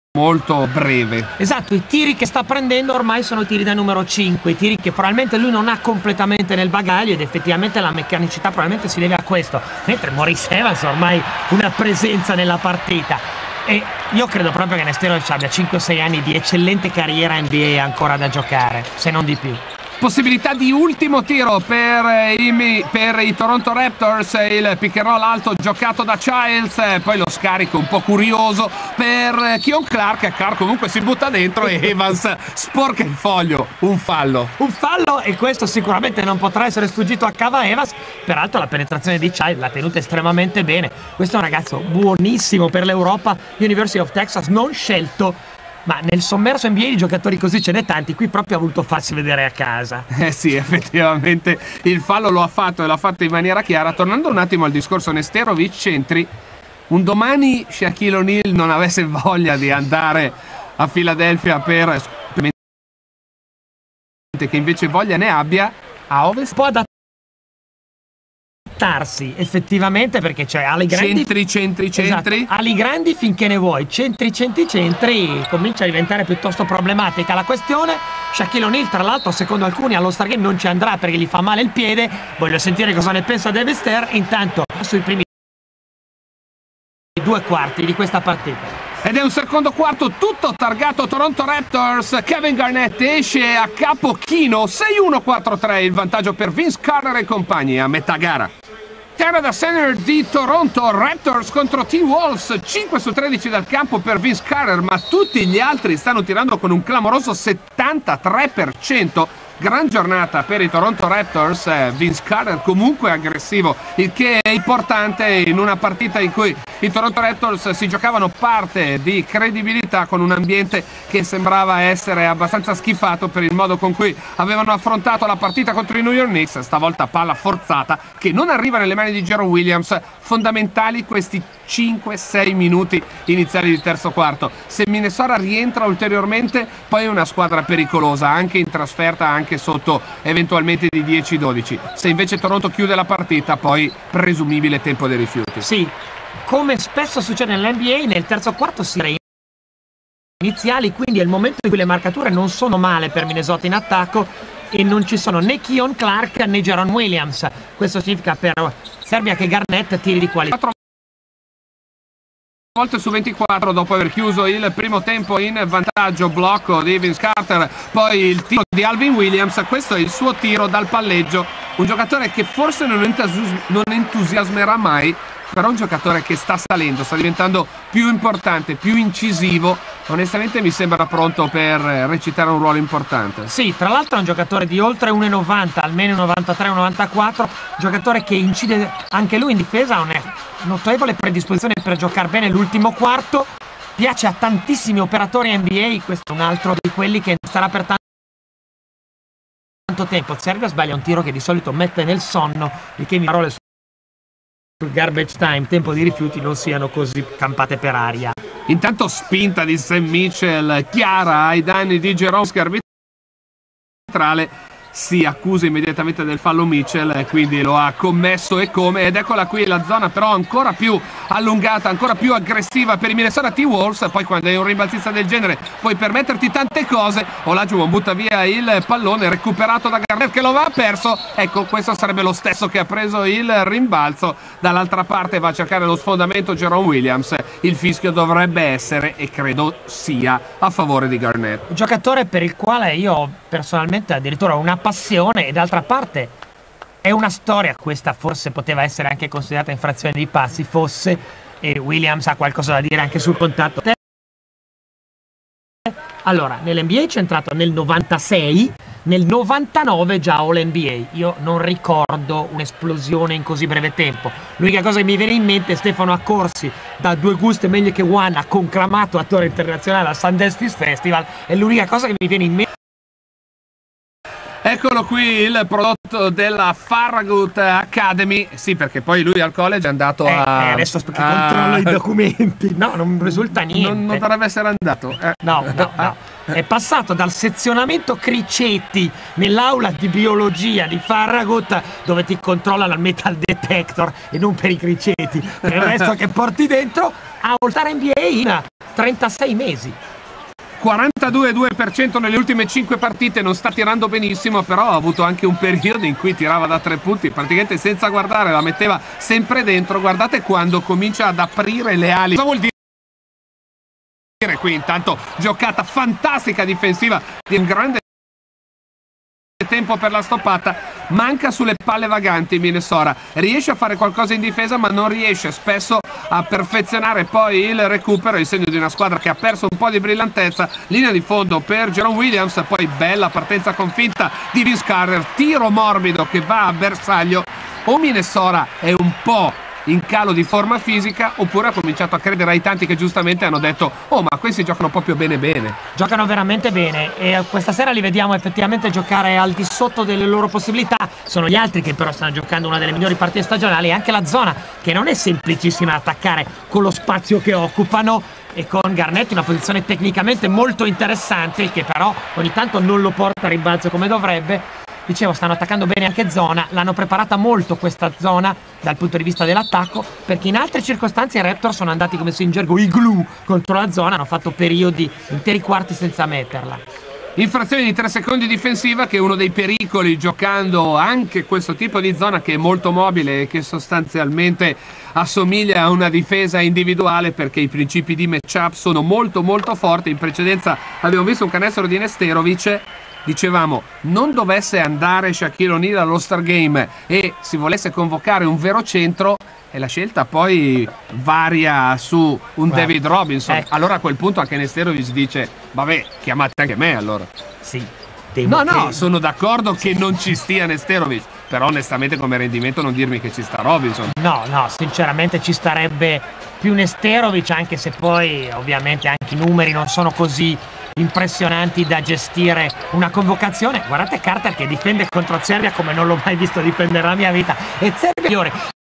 molto breve. Esatto, i tiri che sta prendendo ormai sono tiri da numero 5, i tiri che probabilmente lui non ha completamente nel bagaglio, ed effettivamente la meccanicità probabilmente si deve a questo, mentre Maurice Evans ormai una presenza nella partita. E io credo proprio che Nesterovic abbia 5-6 anni di eccellente carriera NBA ancora da giocare, se non di più. Possibilità di ultimo tiro per i Toronto Raptors, il pick and roll alto giocato da Childs, poi lo scarico un po' curioso per Keon Clark. Clark comunque si butta dentro e Evans sporca il foglio. Un fallo, e questo sicuramente non potrà essere sfuggito a Cava Evans. Peraltro la penetrazione di Childs l'ha tenuta estremamente bene. Questo è un ragazzo buonissimo per l'Europa, University of Texas, non scelto. Ma nel sommerso NBA di giocatori così ce n'è tanti, qui proprio ha voluto farsi vedere a casa. Sì, effettivamente il fallo lo ha fatto e l'ha fatto in maniera chiara. Tornando un attimo al discorso Nesterovic centri, un domani Shaquille O'Neal non avesse voglia di andare a Philadelphia per che invece voglia ne abbia, a Ovest può adattarsi effettivamente, perché c'è ali grandi, centri esatto, ali grandi finché ne vuoi, centri comincia a diventare piuttosto problematica la questione. Shaquille O'Neal tra l'altro secondo alcuni allo Star Game non ci andrà perché gli fa male il piede. Voglio sentire cosa ne pensa David Stern. Intanto sui primi 2 quarti di questa partita. Ed è un secondo quarto tutto targato Toronto Raptors. Kevin Garnett esce a capo chino, 6-1-4-3, il vantaggio per Vince Carter e compagni a metà gara. Terra da center di Toronto, Raptors contro T-Wolves, 5 su 13 dal campo per Vince Carter, ma tutti gli altri stanno tirando con un clamoroso 73%. Gran giornata per i Toronto Raptors, Vince Carter comunque aggressivo, il che è importante in una partita in cui i Toronto Raptors si giocavano parte di credibilità con un ambiente che sembrava essere abbastanza schifato per il modo con cui avevano affrontato la partita contro i New York Knicks. Stavolta palla forzata che non arriva nelle mani di Jerome Williams. Fondamentali questi 5-6 minuti iniziali di terzo quarto. Se Minnesota rientra ulteriormente, poi è una squadra pericolosa anche in trasferta, anche sotto eventualmente di 10-12. Se invece Toronto chiude la partita, poi presumibile tempo dei rifiuti. Sì, come spesso succede nell'NBA, nel terzo quarto si era iniziali, quindi è il momento in cui le marcature non sono male per Minnesota in attacco e non ci sono né Keon Clark né Jaron Williams. Questo significa per Serbia che Garnett tiri di qualità. 4 volte su 24 dopo aver chiuso il primo tempo in vantaggio, blocco di Vince Carter, poi il tiro di Alvin Williams. Questo è il suo tiro dal palleggio, un giocatore che forse non entusiasmerà mai, però un giocatore che sta salendo, sta diventando più importante, più incisivo. Onestamente mi sembra pronto per recitare un ruolo importante. Sì, tra l'altro è un giocatore di oltre 1,90, almeno 1,93-1,94, giocatore che incide anche lui in difesa, ha una notevole predisposizione per giocare bene l'ultimo quarto, piace a tantissimi operatori NBA. Questo è un altro di quelli che starà per tanto tempo. Serbia sbaglia un tiro che di solito mette nel sonno, il che mi parole sul garbage time, tempo di rifiuti, non siano così campate per aria. Intanto spinta di Sam Mitchell chiara ai danni di Jeronski, arbitrale. Si accusa immediatamente del fallo Mitchell e quindi lo ha commesso e come. Ed eccola qui la zona però ancora più allungata, ancora più aggressiva per i Minnesota T-Wolves. Poi quando hai un rimbalzista del genere puoi permetterti tante cose. Olajuwon butta via il pallone recuperato da Garnett che lo va perso. Ecco, questo sarebbe lo stesso che ha preso il rimbalzo. Dall'altra parte va a cercare lo sfondamento Jerome Williams. Il fischio dovrebbe essere, e credo sia, a favore di Garnett. Un giocatore per il quale io personalmente addirittura ho una passione, e d'altra parte è una storia questa, forse poteva essere anche considerata infrazione di passi, fosse, e Williams ha qualcosa da dire anche sul contatto. Allora, nell'NBA c'è entrato nel 96, nel 99 già All NBA. Io non ricordo un'esplosione in così breve tempo. L'unica cosa che mi viene in mente è Stefano Accorsi, da Due Guste meglio che One, ha conclamato attore internazionale al Sundance Film Festival. È l'unica cosa che mi viene in mente. Eccolo qui il prodotto della Farragut Academy. Sì, perché poi lui al college è andato adesso controllo i documenti. No, non risulta niente. Non dovrebbe essere andato. No. È passato dal sezionamento Cricetti nell'aula di biologia di Farragut, dove ti controllano al metal detector e non per i criceti. Per il resto che porti dentro, a All-Star NBA in 36 mesi. 42,2% nelle ultime 5 partite, non sta tirando benissimo, però ha avuto anche un periodo in cui tirava da 3 punti, praticamente senza guardare, la metteva sempre dentro. Guardate quando comincia ad aprire le ali. Cosa vuol dire? Qui intanto giocata fantastica difensiva di un grande tempo per la stoppata, manca sulle palle vaganti Minnesota, riesce a fare qualcosa in difesa ma non riesce spesso a perfezionare poi il recupero, il segno di una squadra che ha perso un po' di brillantezza. Linea di fondo per Jerome Williams, poi bella partenza con finta di Vince Carter, tiro morbido che va a bersaglio. O Minnesota è un po' in calo di forma fisica, oppure ha cominciato a credere ai tanti che giustamente hanno detto: oh, ma questi giocano proprio bene. Giocano veramente bene e questa sera li vediamo effettivamente giocare al di sotto delle loro possibilità. Sono gli altri che però stanno giocando una delle migliori partite stagionali, e anche la zona che non è semplicissima da attaccare con lo spazio che occupano, e con Garnett in una posizione tecnicamente molto interessante che però ogni tanto non lo porta a ribalzo come dovrebbe. Dicevo, stanno attaccando bene anche zona, l'hanno preparata molto questa zona dal punto di vista dell'attacco, perché in altre circostanze i Raptor sono andati, come si in gergo, i glue contro la zona, hanno fatto periodi, interi quarti senza metterla. Infrazione di 3 secondi difensiva, che è uno dei pericoli giocando anche questo tipo di zona, che è molto mobile e che sostanzialmente assomiglia a una difesa individuale, perché i principi di matchup sono molto forti. In precedenza abbiamo visto un canestro di Nesterovic. Dicevamo, non dovesse andare Shaquille O'Neal allo Star Game e si volesse convocare un vero centro, e la scelta poi varia su un David Robinson. Allora a quel punto anche Nesterovic dice: vabbè, chiamate anche me allora. Sì. No, sono d'accordo che non ci stia Nesterovic, però onestamente come rendimento non dirmi che ci sta Robinson. No, sinceramente ci starebbe più Nesterovic, anche se poi ovviamente anche i numeri non sono così impressionanti da gestire una convocazione. Guardate Carter che difende contro Serbia come non l'ho mai visto difendere nella mia vita, e Serbia migliore.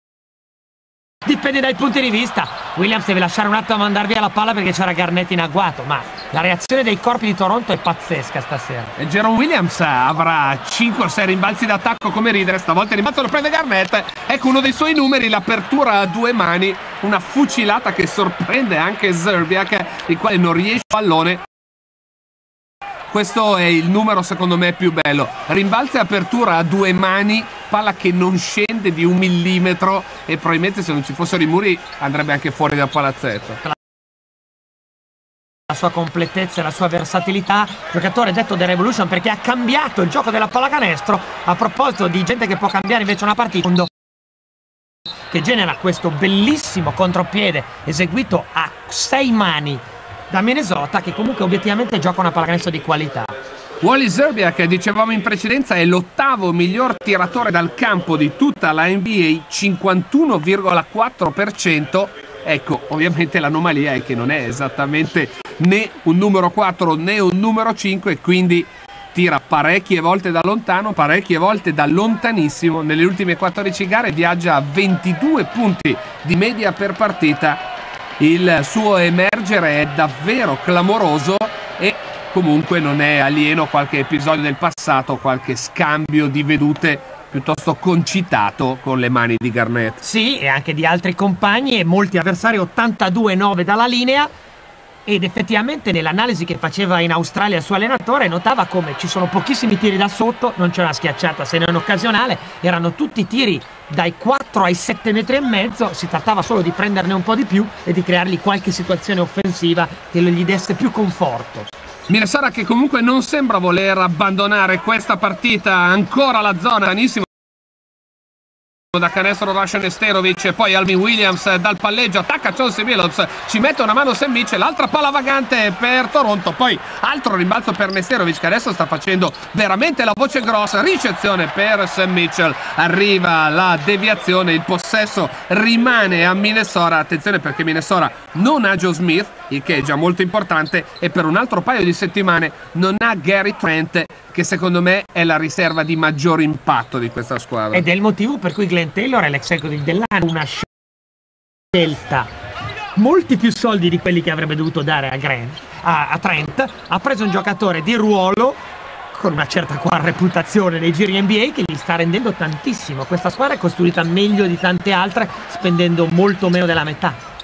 Dipende dai punti di vista. Williams deve lasciare un attimo a mandare via la palla perché c'era Garnett in agguato, ma la reazione dei corpi di Toronto è pazzesca stasera. E Jerome Williams avrà 5 o 6 rimbalzi d'attacco come ridere. Stavolta il rimbalzo lo prende Garnett. Ecco uno dei suoi numeri, l'apertura a 2 mani, una fucilata che sorprende anche Zerbiak, il quale non riesce al pallone. Questo è il numero secondo me più bello. Rimbalzo e apertura a 2 mani, palla che non scende di 1 millimetro, e probabilmente se non ci fossero i muri andrebbe anche fuori dal palazzetto. La sua completezza e la sua versatilità, giocatore detto The Revolution perché ha cambiato il gioco della pallacanestro. A proposito di gente che può cambiare invece una partita, che genera questo bellissimo contropiede eseguito a 6 mani da Minnesota, che comunque obiettivamente gioca una pallacanestro di qualità. Wally Szczerbiak, dicevamo in precedenza, è l'8º miglior tiratore dal campo di tutta la NBA, 51,4%. Ecco, ovviamente l'anomalia è che non è esattamente né un numero 4 né un numero 5, e quindi tira parecchie volte da lontano, parecchie volte da lontanissimo. Nelle ultime 14 gare viaggia a 22 punti di media per partita. Il suo emergere è davvero clamoroso, e comunque non è alieno qualche episodio del passato, qualche scambio di vedute piuttosto concitato con le mani di Garnett. Sì, e anche di altri compagni e molti avversari. 82-9 dalla linea, ed effettivamente nell'analisi che faceva in Australia il suo allenatore notava come ci sono pochissimi tiri da sotto, non c'è una schiacciata se non occasionale, erano tutti tiri dai 4 ai 7 metri e mezzo. Si trattava solo di prenderne un po' di più e di creargli qualche situazione offensiva che gli desse più conforto. Minnesota che comunque non sembra voler abbandonare questa partita, ancora la zona, tanissimo da canestro Russian Nesterovic, poi Alvin Williams dal palleggio attacca Chauncey Billups, ci mette una mano Sam Mitchell, l'altra palla vagante per Toronto, poi altro rimbalzo per Nesterovic che adesso sta facendo veramente la voce grossa, ricezione per Sam Mitchell, arriva la deviazione, il possesso rimane a Minnesota. Attenzione perché Minnesota non ha Joe Smith, il che è già molto importante, e per un altro paio di settimane non ha Gary Trent, che secondo me è la riserva di maggior impatto di questa squadra. Ed è il motivo per cui Glenn Taylor è l'ex executive dell'anno, una scelta molti più soldi di quelli che avrebbe dovuto dare a Trent. Ha preso un giocatore di ruolo con una certa reputazione nei giri NBA che gli sta rendendo tantissimo. Questa squadra è costruita meglio di tante altre, spendendo molto meno della metà.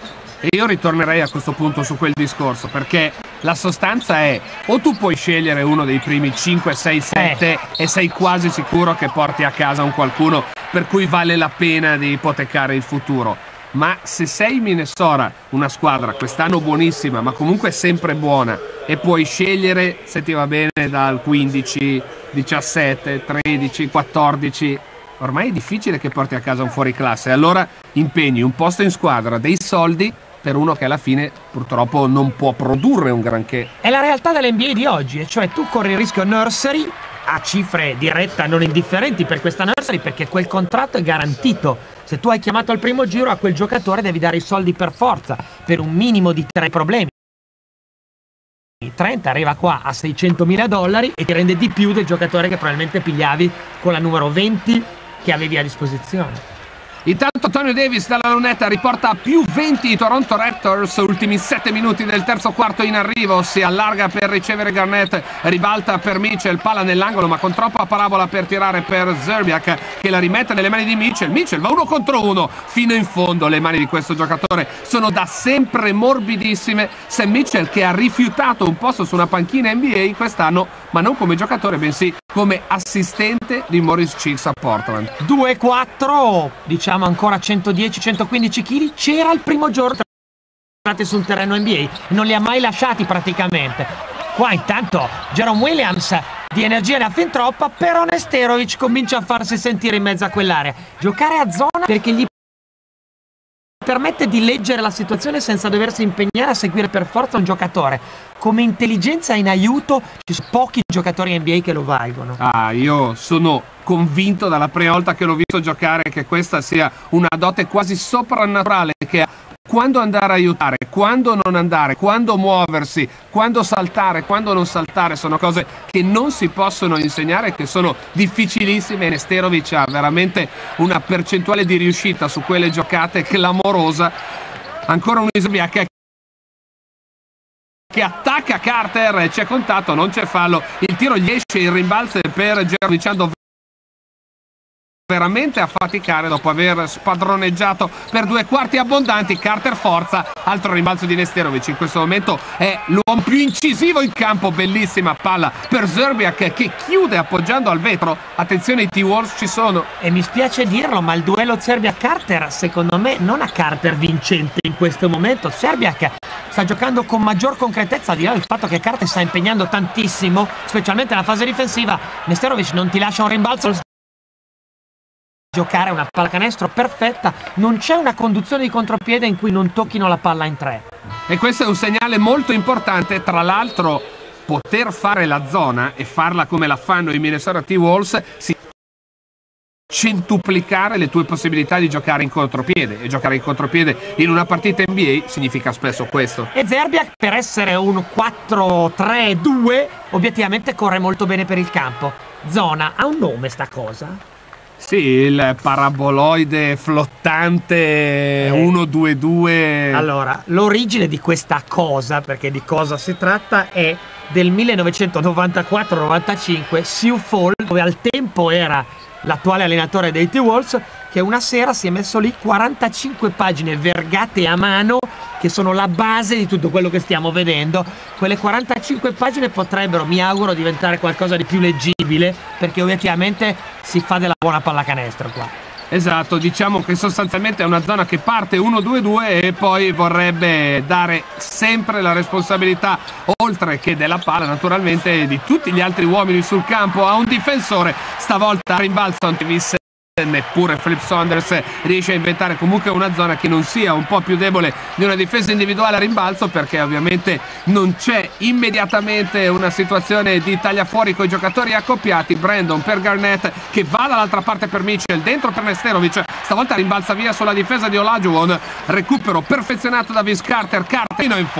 E io ritornerei a questo punto su quel discorso, perché la sostanza è: o tu puoi scegliere uno dei primi 5, 6, 7 e sei quasi sicuro che porti a casa un qualcuno per cui vale la pena di ipotecare il futuro. Ma se sei Minnesota, una squadra quest'anno buonissima, ma comunque sempre buona, e puoi scegliere, se ti va bene, dal 15, 17, 13, 14, ormai è difficile che porti a casa un fuoriclasse. Allora impegni un posto in squadra, dei soldi per uno che alla fine purtroppo non può produrre un granché. È la realtà dell'NBA di oggi, e cioè tu corri il rischio nursery a cifre di retta non indifferenti per questa nursery, perché quel contratto è garantito. Se tu hai chiamato al primo giro, a quel giocatore devi dare i soldi per forza, per un minimo di 3 problemi. Trent arriva qua a $600.000 e ti rende di più del giocatore che probabilmente pigliavi con la numero 20 che avevi a disposizione. Intanto Antonio Davis dalla lunetta riporta a più 20 i Toronto Raptors. Ultimi 7 minuti del terzo quarto in arrivo. Si allarga per ricevere Garnett, ribalta per Mitchell, palla nell'angolo ma con troppa parabola per tirare per Szczerbiak, che la rimette nelle mani di Mitchell. Mitchell va 1 contro 1 fino in fondo. Le mani di questo giocatore sono da sempre morbidissime. Sam Mitchell, che ha rifiutato un posto su una panchina NBA quest'anno, ma non come giocatore bensì come assistente di Maurice Cheeks a Portland. 2-4, diciamo ancora 110-115 kg, c'era il primo giorno su un terreno NBA, non li ha mai lasciati praticamente. Qua intanto Jerome Williams di energia ne ha fin troppa, però Nesterovic comincia a farsi sentire in mezzo a quell'area. Giocare a zona perché gli permette di leggere la situazione senza doversi impegnare a seguire per forza un giocatore. Come intelligenza in aiuto ci sono pochi giocatori NBA che lo valgono. Io sono convinto dalla prima volta che l'ho visto giocare che questa sia una dote quasi soprannaturale, che ha quando andare a aiutare, quando non andare, quando muoversi, quando saltare, quando non saltare. Sono cose che non si possono insegnare, che sono difficilissime. Nesterovic ha veramente una percentuale di riuscita su quelle giocate clamorosa. Ancora un Szczerbiak che attacca Carter, c'è contatto, non c'è fallo, il tiro gli esce, il rimbalzo è per Jeremy, iniziando veramente a faticare dopo aver spadroneggiato per 2 quarti abbondanti. Carter forza, altro rimbalzo di Nesterovic, in questo momento è l'uomo più incisivo in campo. Bellissima palla per Szczerbiak che chiude appoggiando al vetro. Attenzione, i T-Wolves ci sono. E mi spiace dirlo, ma il duello Szczerbiak-Carter secondo me non ha Carter vincente in questo momento. Szczerbiak sta giocando con maggior concretezza, al di là del fatto che Carter sta impegnando tantissimo, specialmente nella fase difensiva. Nesterovic non ti lascia un rimbalzo, giocare una pallacanestro perfetta, non c'è una conduzione di contropiede in cui non tocchino la palla in 3. E questo è un segnale molto importante. Tra l'altro, poter fare la zona e farla come la fanno i Minnesota T-Wolves si centuplicare le tue possibilità di giocare in contropiede, e giocare in contropiede in una partita NBA significa spesso questo. E Szczerbiak, per essere un 4-3-2, obiettivamente corre molto bene per il campo. Zona, ha un nome sta cosa? Sì, il paraboloide flottante 1-2-2. Allora, l'origine di questa cosa, perché di cosa si tratta, è del 1994-95, Sioux Falls, dove al tempo era l'attuale allenatore dei T-Wolves, che una sera si è messo lì 45 pagine vergate a mano, che sono la base di tutto quello che stiamo vedendo. Quelle 45 pagine potrebbero, mi auguro, diventare qualcosa di più leggibile, perché obiettivamente si fa della buona pallacanestro qua. Esatto, diciamo che sostanzialmente è una zona che parte 1-2-2 e poi vorrebbe dare sempre la responsabilità, oltre che della palla naturalmente, di tutti gli altri uomini sul campo a un difensore. Stavolta rimbalza Davis, neppure Flip Saunders riesce a inventare comunque una zona che non sia un po' più debole di una difesa individuale a rimbalzo, perché ovviamente non c'è immediatamente una situazione di tagliafuori con i giocatori accoppiati. Brandon per Garnett, che va dall'altra parte per Mitchell, dentro per Nesterovic, stavolta rimbalza via sulla difesa di Olajuwon, recupero perfezionato da Vince Carter fino in fondo.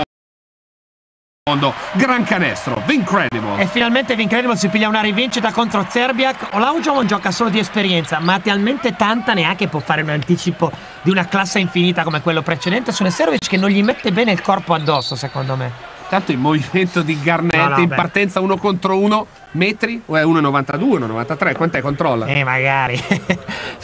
Gran canestro, Vincredible. E finalmente Vincredible si piglia una rivincita contro Szczerbiak. Olajuwon gioca solo di esperienza, ma talmente tanta neanche può fare un anticipo di una classe infinita come quello precedente su Nesterovic, che non gli mette bene il corpo addosso, secondo me. Tanto il movimento di Garnett in partenza 1 contro 1 metri, o è 1,92, 1,93, quant'è? Controlla. Magari.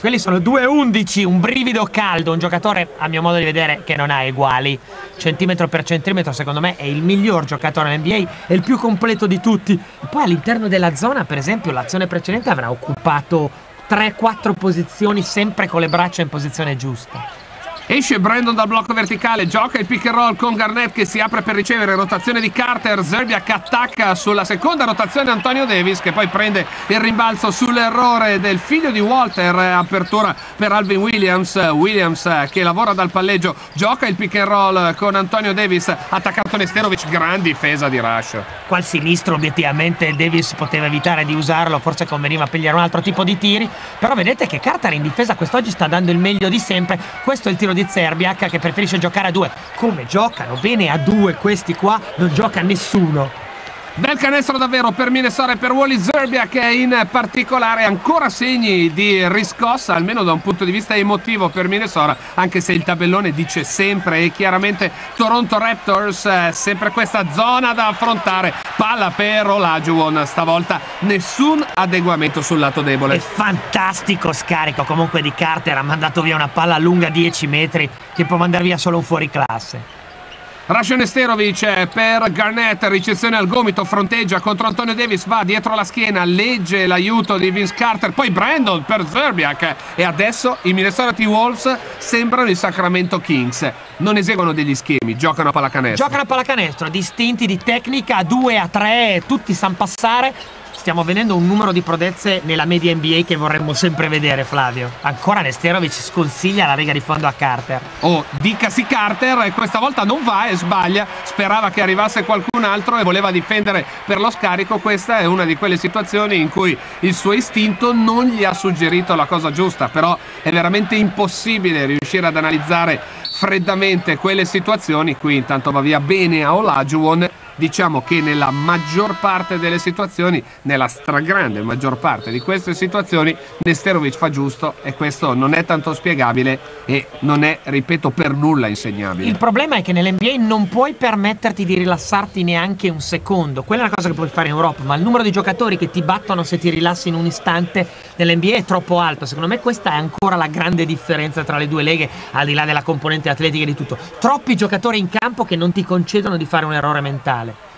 Quelli sono 2,11, un brivido caldo, un giocatore a mio modo di vedere che non ha eguali. Centimetro per centimetro secondo me è il miglior giocatore nell'NBA, è il più completo di tutti. E poi all'interno della zona, per esempio, l'azione precedente avrà occupato 3-4 posizioni sempre con le braccia in posizione giusta. Esce Brandon dal blocco verticale, gioca il pick and roll con Garnett che si apre per ricevere, rotazione di Carter, Szczerbiak attacca sulla seconda rotazione Antonio Davis che poi prende il rimbalzo sull'errore del figlio di Walter, apertura per Alvin Williams che lavora dal palleggio, gioca il pick and roll con Antonio Davis, attaccato Nesterovic, gran difesa di Rush. Qua al sinistro obiettivamente Davis poteva evitare di usarlo, forse conveniva pigliare un altro tipo di tiri, però vedete che Carter in difesa quest'oggi sta dando il meglio di sempre. Questo è il tiro di Szczerbiak che preferisce giocare a 2. Come giocano bene a 2 questi qua, non gioca nessuno. Bel canestro davvero per Minnesota e per Wally Szczerbiak, in particolare ancora segni di riscossa almeno da un punto di vista emotivo per Minnesota, anche se il tabellone dice sempre e chiaramente Toronto Raptors, sempre questa zona da affrontare. Palla per Olajuwon, stavolta nessun adeguamento sul lato debole. È fantastico scarico comunque di Carter, ha mandato via una palla lunga 10 metri che può mandare via solo un fuoriclasse. Rush Nesterovic per Garnett, ricezione al gomito, fronteggia contro Antonio Davis, va dietro la schiena, legge l'aiuto di Vince Carter, poi Brandon per Szczerbiak e adesso i Minnesota Timberwolves sembrano i Sacramento Kings. Non eseguono degli schemi, giocano a pallacanestro. Giocano a pallacanestro, distinti di tecnica, a 2, a 3, tutti sanno passare. Stiamo vedendo un numero di prodezze nella media NBA che vorremmo sempre vedere, Flavio. Ancora Nesterovic sconsiglia la riga di fondo a Carter. Oh, dicasi Carter, e questa volta non va e sbaglia. Sperava che arrivasse qualcun altro e voleva difendere per lo scarico. Questa è una di quelle situazioni in cui il suo istinto non gli ha suggerito la cosa giusta, però è veramente impossibile riuscire ad analizzare freddamente quelle situazioni. Qui intanto va via bene a Olajuwon. Diciamo che nella maggior parte delle situazioni, nella stragrande maggior parte di queste situazioni, Nesterovic fa giusto e questo non è tanto spiegabile e non è, ripeto, per nulla insegnabile. Il problema è che nell'NBA non puoi permetterti di rilassarti neanche un secondo. Quella è una cosa che puoi fare in Europa, ma il numero di giocatori che ti battono se ti rilassi in un istante nell'NBA è troppo alto. Secondo me questa è ancora la grande differenza tra le due leghe, al di là della componente atletica e di tutto. Troppi giocatori in campo che non ti concedono di fare un errore mentale.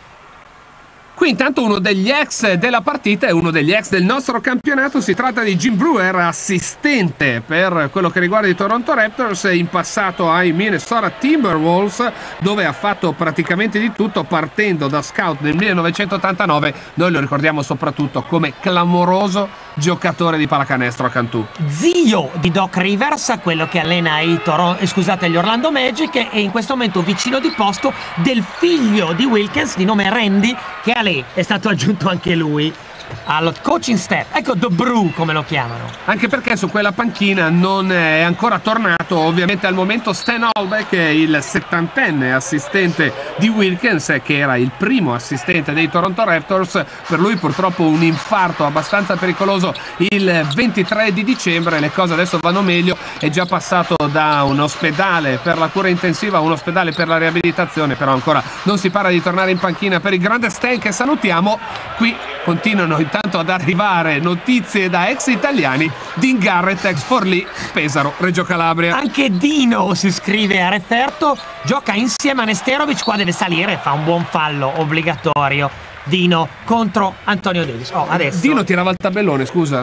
Qui intanto uno degli ex della partita è uno degli ex del nostro campionato, si tratta di Jim Brewer, assistente per quello che riguarda i Toronto Raptors, in passato ai Minnesota Timberwolves dove ha fatto praticamente di tutto, partendo da scout nel 1989. Noi lo ricordiamo soprattutto come clamoroso giocatore di pallacanestro a Cantù. Zio di Doc Rivers, quello che allena gli Orlando Magic, e in questo momento vicino di posto del figlio di Wilkins di nome Randy, che a lei è stato aggiunto anche lui al coaching staff. Ecco The Brew come lo chiamano. Anche perché su quella panchina non è ancora tornato ovviamente al momento Stan Holbeck, il 70enne assistente di Wilkins, che era il primo assistente dei Toronto Raptors. Per lui purtroppo un infarto abbastanza pericoloso il 23 di dicembre. Le cose adesso vanno meglio, è già passato da un ospedale per la cura intensiva a un ospedale per la riabilitazione, però ancora non si parla di tornare in panchina per il grande Stan, che salutiamo. Qui continuano intanto ad arrivare notizie da ex italiani. Dean Garrett, ex Forlì, Pesaro, Reggio Calabria. Anche Dino si iscrive a referto, gioca insieme a Nesterovic, qua deve salire, fa un buon fallo obbligatorio. Dino contro Antonio Davis. Oh, adesso Dino tirava il tabellone, scusa.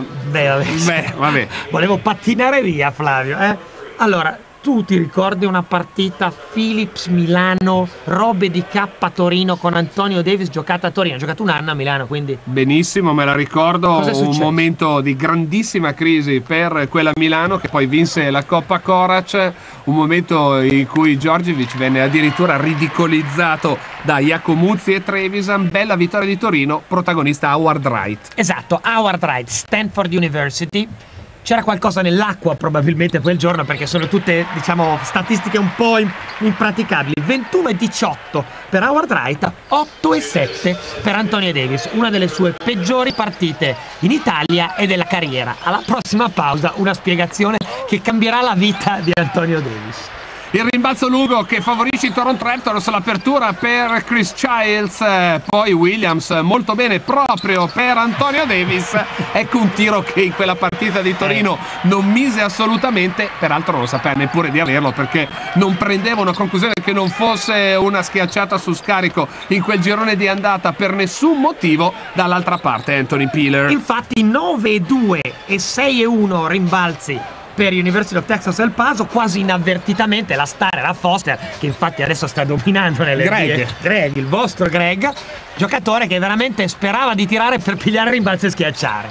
Vabbè. Volevo pattinare via, Flavio, Allora, tu ti ricordi una partita Philips Milano, robe di K Torino con Antonio Davis giocata a Torino? Ha giocato un anno a Milano, quindi. Benissimo, me la ricordo. Un momento di grandissima crisi per quella Milano che poi vinse la Coppa Corac, un momento in cui Djordjevic venne addirittura ridicolizzato da Iacomuzzi e Trevisan. Bella vittoria di Torino, protagonista Howard Wright. Esatto, Howard Wright, Stanford University. C'era qualcosa nell'acqua probabilmente quel giorno, perché sono tutte, diciamo, statistiche un po' impraticabili. 21-18 per Howard Wright, 8-7 per Antonio Davis. Una delle sue peggiori partite in Italia e della carriera. Alla prossima pausa una spiegazione che cambierà la vita di Antonio Davis. Il rimbalzo lungo che favorisce i Toronto Raptors, l'apertura per Chris Childs, poi Williams molto bene proprio per Antonio Davis. Ecco un tiro che in quella partita di Torino non mise assolutamente, peraltro non sapeva neppure di averlo perché non prendeva una conclusione che non fosse una schiacciata su scarico in quel girone di andata per nessun motivo. Dall'altra parte Anthony Peeler. Infatti 9-2 e 6-1 rimbalzi per University of Texas El Paso, quasi inavvertitamente. La star era Foster, che infatti adesso sta dominando nelle Greg, il vostro Greg, giocatore che veramente sperava di tirare per pigliare rimbalzi e schiacciare.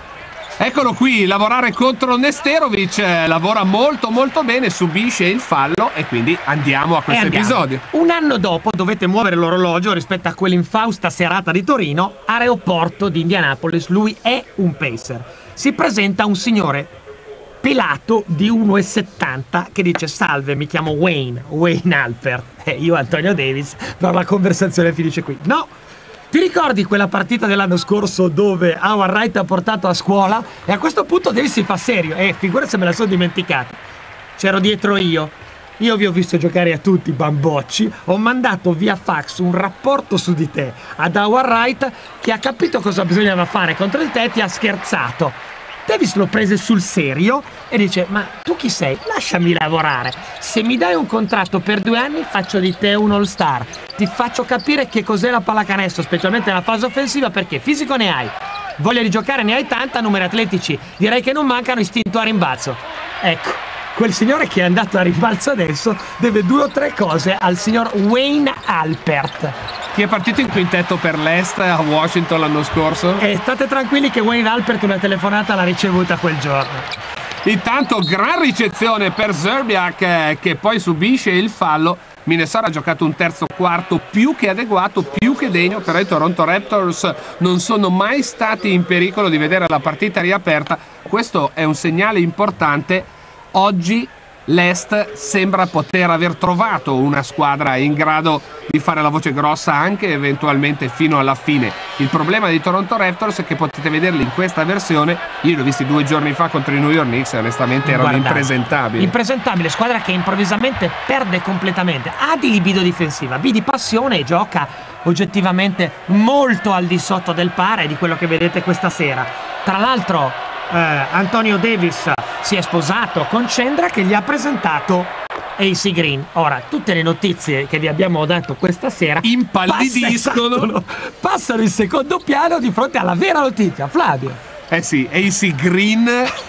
Eccolo qui, lavorare contro Nesterovic, lavora molto bene, subisce il fallo e quindi andiamo a questo episodio. Un anno dopo dovete muovere l'orologio rispetto a quell'infausta serata di Torino, aeroporto di Indianapolis. Lui è un Pacer. Si presenta un signore pelato di 1,70 che dice: salve, mi chiamo Wayne Alpert. Io Antonio Davis, però la conversazione finisce qui. No! Ti ricordi quella partita dell'anno scorso dove Howard Wright ha portato a scuola? E a questo punto Davis si fa serio. Figura se me la sono dimenticata. C'ero dietro io vi ho visto giocare a tutti, bambocci. Ho mandato via fax un rapporto su di te ad Howard Wright, che ha capito cosa bisognava fare contro di te e ti ha scherzato. Davis lo prese sul serio e dice: ma tu chi sei? Lasciami lavorare. Se mi dai un contratto per 2 anni faccio di te un all star. Ti faccio capire che cos'è la pallacanestro, specialmente nella fase offensiva, perché fisico ne hai, voglia di giocare ne hai tanta, numeri atletici direi che non mancano, istinto a rimbalzo. Ecco, quel signore che è andato a rimbalzo adesso deve 2 o 3 cose al signor Wayne Alpert, che è partito in quintetto per l'Est a Washington l'anno scorso. E state tranquilli che Wayne Alpert una telefonata l'ha ricevuta quel giorno. Intanto gran ricezione per Zerbiak, che poi subisce il fallo. Minnesota ha giocato un terzo quarto più che adeguato, più che degno, però i Toronto Raptors non sono mai stati in pericolo di vedere la partita riaperta. Questo è un segnale importante. Oggi l'Est sembra poter aver trovato una squadra in grado di fare la voce grossa anche eventualmente fino alla fine. Il problema dei Toronto Raptors è che potete vederli in questa versione. Io li ho visti 2 giorni fa contro i New York Knicks e onestamente erano impresentabili. Impresentabile, squadra che improvvisamente perde completamente. Ha di libido difensiva, B di passione e gioca oggettivamente molto al di sotto del pari di quello che vedete questa sera. Tra l'altro Antonio Davis si è sposato con Chandra, che gli ha presentato AC Green. Ora, tutte le notizie che vi abbiamo dato questa sera impallidiscono, passano in secondo piano di fronte alla vera notizia. Flavio. Sì, AC Green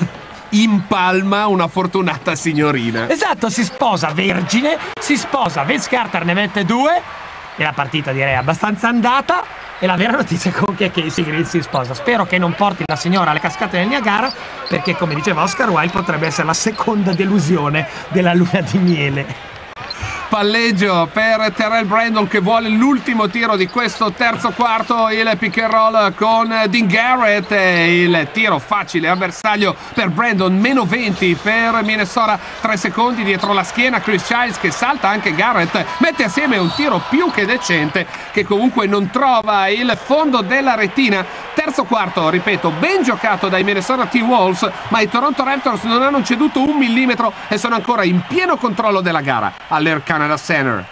impalma una fortunata signorina. Esatto, si sposa vergine, si sposa Vince Carter, ne mette 2 e la partita direi abbastanza andata. E la vera notizia comunque è che AC Green si sposa. Spero che non porti la signora alle cascate del Niagara, perché come diceva Oscar Wilde potrebbe essere la seconda delusione della luna di miele. Palleggio per Terrell Brandon, che vuole l'ultimo tiro di questo terzo quarto. Il pick and roll con Dean Garrett, il tiro facile a bersaglio per Brandon, meno 20 per Minnesota, 3 secondi dietro la schiena. Chris Childs che salta, anche Garrett mette assieme un tiro più che decente che comunque non trova il fondo della retina. Terzo quarto, ripeto, ben giocato dai Minnesota T-Wolves, ma i Toronto Raptors non hanno ceduto 1 millimetro e sono ancora in pieno controllo della gara all'Air Canada Center.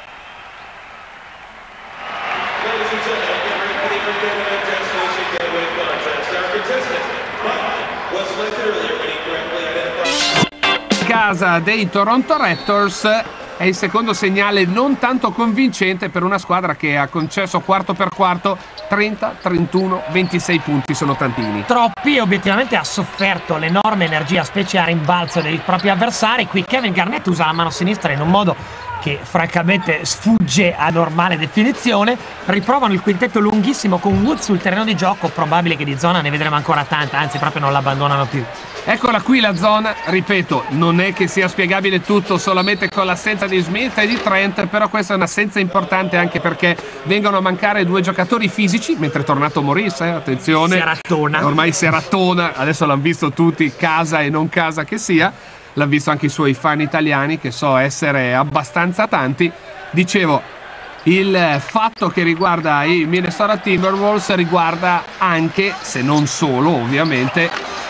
Casa dei Toronto Raptors è il secondo segnale non tanto convincente per una squadra che ha concesso quarto per quarto 30, 31, 26 punti, sono tantini. Troppi, obiettivamente ha sofferto l'enorme energia, specie a rimbalzo dei propri avversari. Qui Kevin Garnett usa la mano sinistra in un modo che francamente sfugge a normale definizione. Riprovano il quintetto lunghissimo con Woods sul terreno di gioco, probabile che di zona ne vedremo ancora tanta, anzi proprio non l'abbandonano più. Eccola qui la zona, ripeto, non è che sia spiegabile tutto solamente con l'assenza di Smith e di Trent, però questa è un'assenza importante anche perché vengono a mancare 2 giocatori fisici, mentre è tornato Maurice, attenzione, Seratona. Ormai seratona, adesso l'hanno visto tutti, casa e non casa che sia, l'hanno visto anche i suoi fan italiani, che so essere abbastanza tanti. Dicevo, il fatto che riguarda i Minnesota Timberwolves riguarda anche, se non solo ovviamente,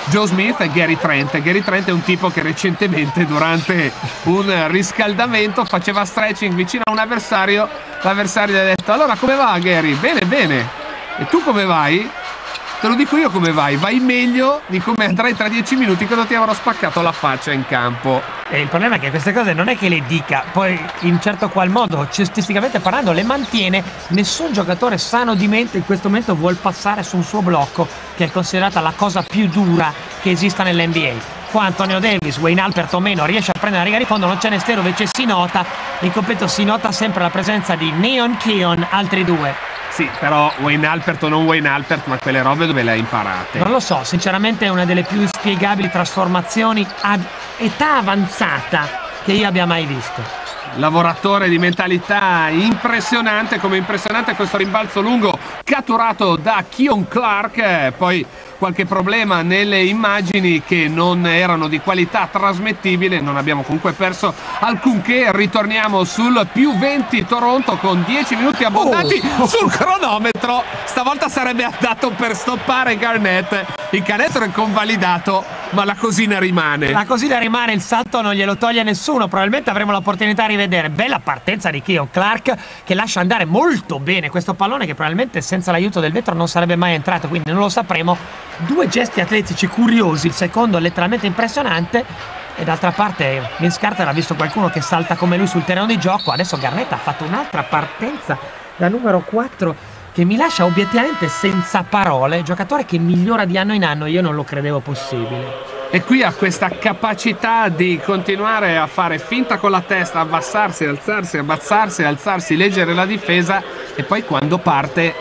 Joe Smith e Gary Trent. Gary Trent è un tipo che recentemente durante un riscaldamento faceva stretching vicino a un avversario. L'avversario gli ha detto: allora come va Gary? Bene, bene. E tu come vai? Te lo dico io come vai, vai meglio di come andrai tra 10 minuti quando ti avrò spaccato la faccia in campo. E il problema è che queste cose non è che le dica, poi in certo qual modo, cestisticamente parlando, le mantiene. Nessun giocatore sano di mente in questo momento vuol passare su un suo blocco, che è considerata la cosa più dura che esista nell'NBA. Qua Antonio Davis, Wayne Alpert o meno, riesce a prendere la riga di fondo, non c'è Nestero, invece si nota, in completo si nota sempre la presenza di Neon Keon, altri due. Sì, però Wayne Alpert o non Wayne Alpert, ma quelle robe dove le hai imparate? Non lo so, sinceramente è una delle più inspiegabili trasformazioni ad età avanzata che io abbia mai visto. Lavoratore di mentalità impressionante, come impressionante questo rimbalzo lungo catturato da Keon Clark, poi qualche problema nelle immagini che non erano di qualità trasmettibile, non abbiamo comunque perso alcunché. Ritorniamo sul più 20 Toronto con 10 minuti abbondanti sul cronometro. Stavolta sarebbe andato per stoppare Garnett, il canestro è convalidato ma la cosina rimane. La cosina rimane, il salto non glielo toglie nessuno, probabilmente avremo l'opportunità di rivedere. Bella partenza di Keon Clark che lascia andare molto bene questo pallone che probabilmente senza l'aiuto del vetro non sarebbe mai entrato, quindi non lo sapremo. Due gesti atletici curiosi, il secondo letteralmente impressionante, e d'altra parte Vince Carter ha visto qualcuno che salta come lui sul terreno di gioco. Adesso Garnett ha fatto un'altra partenza da numero 4 che mi lascia obiettivamente senza parole. Giocatore che migliora di anno in anno, io non lo credevo possibile. E qui ha questa capacità di continuare a fare finta con la testa, abbassarsi, alzarsi, abbassarsi, alzarsi, leggere la difesa, e poi quando parte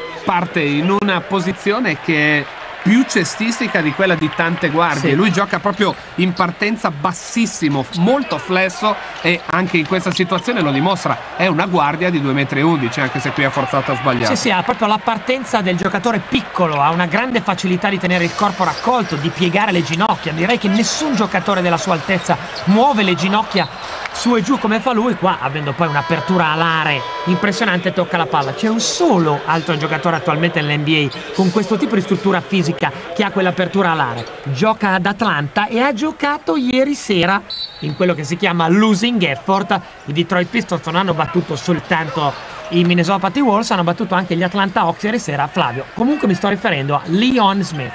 in una posizione che è più cestistica di quella di tante guardie. Sì. Lui gioca proprio in partenza bassissimo, molto flesso, e anche in questa situazione lo dimostra. È una guardia di 2,11 m, anche se qui ha forzato a sbagliare. Sì, ha proprio la partenza del giocatore piccolo, ha una grande facilità di tenere il corpo raccolto, di piegare le ginocchia. Direi che nessun giocatore della sua altezza muove le ginocchia su e giù come fa lui. Qua, avendo poi un'apertura alare impressionante, tocca la palla. C'è un solo altro giocatore attualmente nell'NBA con questo tipo di struttura fisica che ha quell'apertura alare. Gioca ad Atlanta e ha giocato ieri sera in quello che si chiama losing effort. I Detroit Pistons non hanno battuto soltanto i Minnesota Timberwolves, hanno battuto anche gli Atlanta Hawks ieri sera. Flavio, comunque mi sto riferendo a Leon Smith.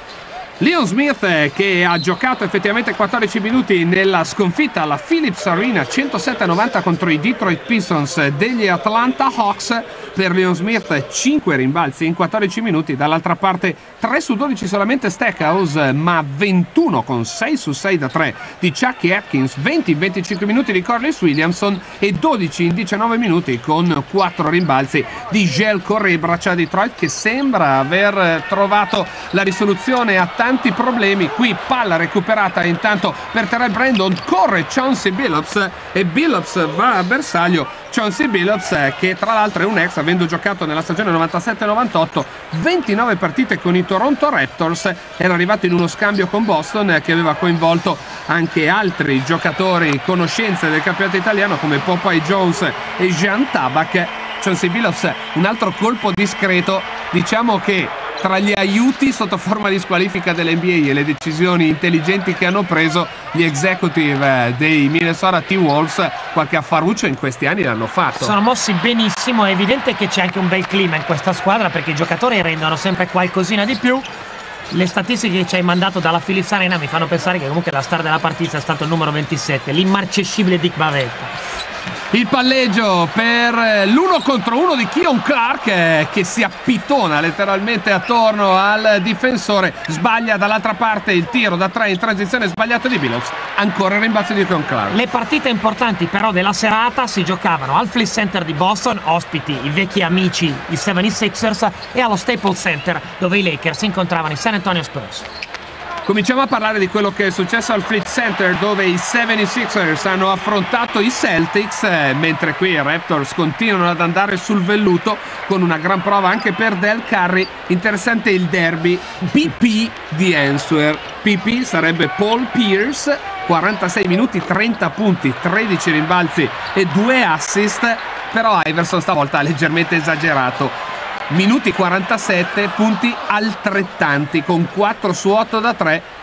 Leon Smith che ha giocato effettivamente 14 minuti nella sconfitta alla Philips Arena 107-90 contro i Detroit Pistons degli Atlanta Hawks. Per Leon Smith 5 rimbalzi in 14 minuti, dall'altra parte 3 su 12 solamente Stackhouse, ma 21 con 6 su 6 da 3 di Chucky Atkins, 20 in 25 minuti di Corliss Williamson e 12 in 19 minuti con 4 rimbalzi di Jelko Rebrac a Detroit, che sembra aver trovato la risoluzione a tanti problemi. Qui palla recuperata intanto per Terrell Brandon, corre Chauncey Billups e Billups va a bersaglio. Chauncey Billups che tra l'altro è un ex, avendo giocato nella stagione 97-98 29 partite con i Toronto Raptors, era arrivato in uno scambio con Boston che aveva coinvolto anche altri giocatori conoscenze del campionato italiano come Popeye Jones e Jean Tabak. Chauncey Billups, un altro colpo discreto, diciamo che tra gli aiuti sotto forma di squalifica dell'NBA e le decisioni intelligenti che hanno preso gli executive dei Minnesota Timberwolves, qualche affaruccio in questi anni l'hanno fatto. Sono mossi benissimo, è evidente che c'è anche un bel clima in questa squadra perché i giocatori rendono sempre qualcosina di più. Le statistiche che ci hai mandato dalla Philips Arena mi fanno pensare che comunque la star della partita è stato il numero 27, l'immarcescibile Dick Bavetta. Il palleggio per l'1 contro 1 di Keon Clark che si appitona letteralmente attorno al difensore, sbaglia dall'altra parte il tiro da 3 in transizione sbagliato di Billups, ancora il rimbalzo di Keon Clark. Le partite importanti però della serata si giocavano al Fleet Center di Boston, ospiti i vecchi amici i 76ers, e allo Staples Center dove i Lakers incontravano i San Antonio Spurs. Cominciamo a parlare di quello che è successo al Fleet Center, dove i 76ers hanno affrontato i Celtics, mentre qui i Raptors continuano ad andare sul velluto con una gran prova anche per Del Curry. Interessante il derby PP di Answer. PP sarebbe Paul Pierce, 46 minuti, 30 punti, 13 rimbalzi e 2 assist, però Iverson stavolta ha leggermente esagerato. Minuti 47, punti altrettanti con 4 su 8 da 3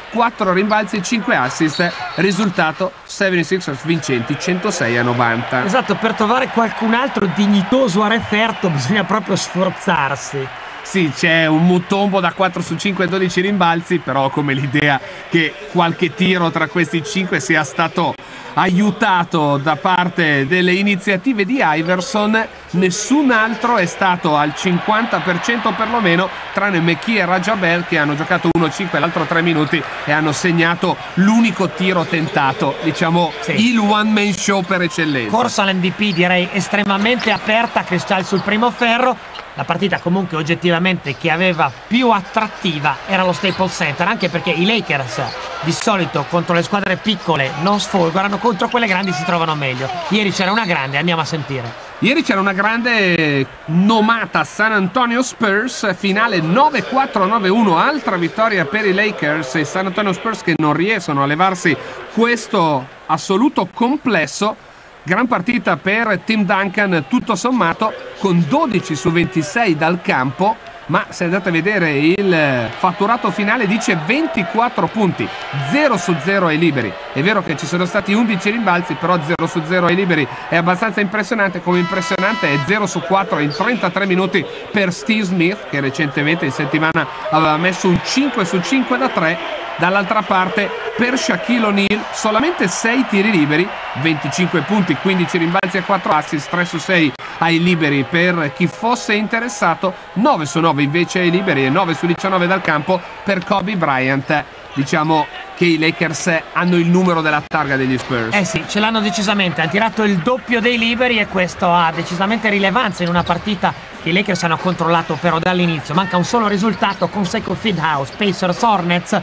4 rimbalzi, 5 assist, risultato 76ers vincenti 106-90. Esatto, per trovare qualcun altro dignitoso a referto bisogna proprio sforzarsi. Sì, c'è un Mutombo da 4 su 5 e 12 rimbalzi, però come l'idea che qualche tiro tra questi 5 sia stato aiutato da parte delle iniziative di Iverson, nessun altro è stato al 50% perlomeno, tranne McKee e Rajabel, che hanno giocato 1-5 l'altro 3 minuti e hanno segnato l'unico tiro tentato, diciamo il one man show per eccellenza. Corsa all'MVP direi estremamente aperta, Cristal sul primo ferro. La partita comunque oggettivamente che aveva più attrattiva era lo Staples Center, anche perché i Lakers di solito contro le squadre piccole non sfolgorano, contro quelle grandi si trovano meglio. Ieri c'era una grande, andiamo a sentire. Ieri c'era una grande nomata San Antonio Spurs, finale 9-4-9-1, altra vittoria per i Lakers, e San Antonio Spurs che non riescono a levarsi questo assoluto complesso. Gran partita per Tim Duncan tutto sommato, con 12 su 26 dal campo, ma se andate a vedere il fatturato finale dice 24 punti, 0 su 0 ai liberi. È vero che ci sono stati 11 rimbalzi, però 0 su 0 ai liberi è abbastanza impressionante, come impressionante è 0 su 4 in 33 minuti per Steve Smith, che recentemente in settimana aveva messo un 5 su 5 da 3. Dall'altra parte per Shaquille O'Neal solamente 6 tiri liberi, 25 punti, 15 rimbalzi e 4 assist, 3 su 6 ai liberi per chi fosse interessato, 9 su 9 invece ai liberi e 9 su 19 dal campo per Kobe Bryant. Diciamo che i Lakers hanno il numero della targa degli Spurs. Eh sì, ce l'hanno decisamente, hanno tirato il doppio dei liberi e questo ha decisamente rilevanza in una partita che i Lakers hanno controllato però dall'inizio. Manca un solo risultato, Conseco Fieldhouse, Pacers Hornets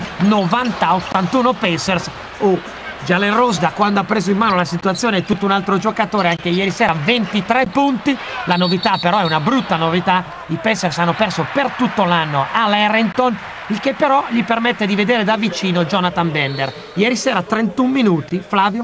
90-81 Pacers. Jalen Rose da quando ha preso in mano la situazione è tutto un altro giocatore, anche ieri sera 23 punti. La novità però è una brutta novità, i Pacers hanno perso per tutto l'anno all'Harrington, il che però gli permette di vedere da vicino Jonathan Bender. Ieri sera 31 minuti, Flavio?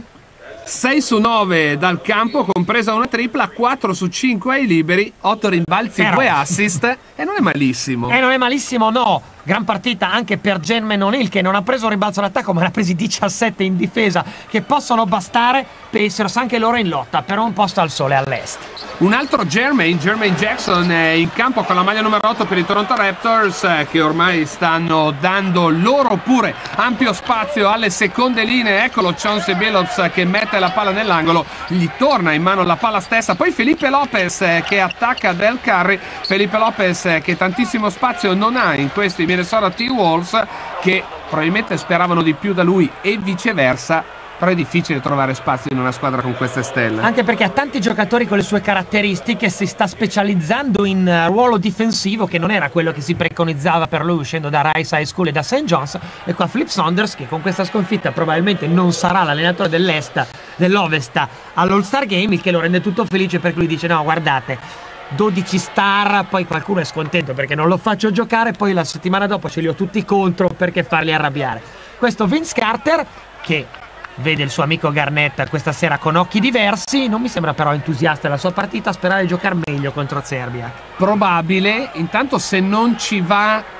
6 su 9 dal campo, compresa una tripla, 4 su 5 ai liberi, 8 rimbalzi, 2 assist, e non è malissimo. Non è malissimo, no. Gran partita anche per Jermaine O'Neal, che non ha preso un rimbalzo all'attacco ma ne ha presi 17 in difesa, che possono bastare. Pacers anche loro in lotta per un posto al sole all'est. Un altro Jermaine Jackson è in campo con la maglia numero 8 per i Toronto Raptors, che ormai stanno dando loro pure ampio spazio alle seconde linee. Eccolo Chauncey Billups che mette la palla nell'angolo, gli torna in mano la palla stessa, poi Felipe Lopez che attacca Del Curry. Felipe Lopez che tantissimo spazio non ha in questi Minnesota T-Wolves, che probabilmente speravano di più da lui e viceversa, però è difficile trovare spazio in una squadra con queste stelle. Anche perché ha tanti giocatori con le sue caratteristiche, si sta specializzando in ruolo difensivo, che non era quello che si preconizzava per lui uscendo da Rice High School e da St. John's. E qua Flip Saunders, che con questa sconfitta probabilmente non sarà l'allenatore dell'Ovest all'All-Star Game, il che lo rende tutto felice, perché lui dice no, guardate, 12 star, poi qualcuno è scontento perché non lo faccio giocare, poi la settimana dopo ce li ho tutti contro, perché farli arrabbiare. Questo Vince Carter, che vede il suo amico Garnett questa sera con occhi diversi, non mi sembra però entusiasta della sua partita, sperare di giocare meglio contro Serbia. Probabile. Intanto se non ci va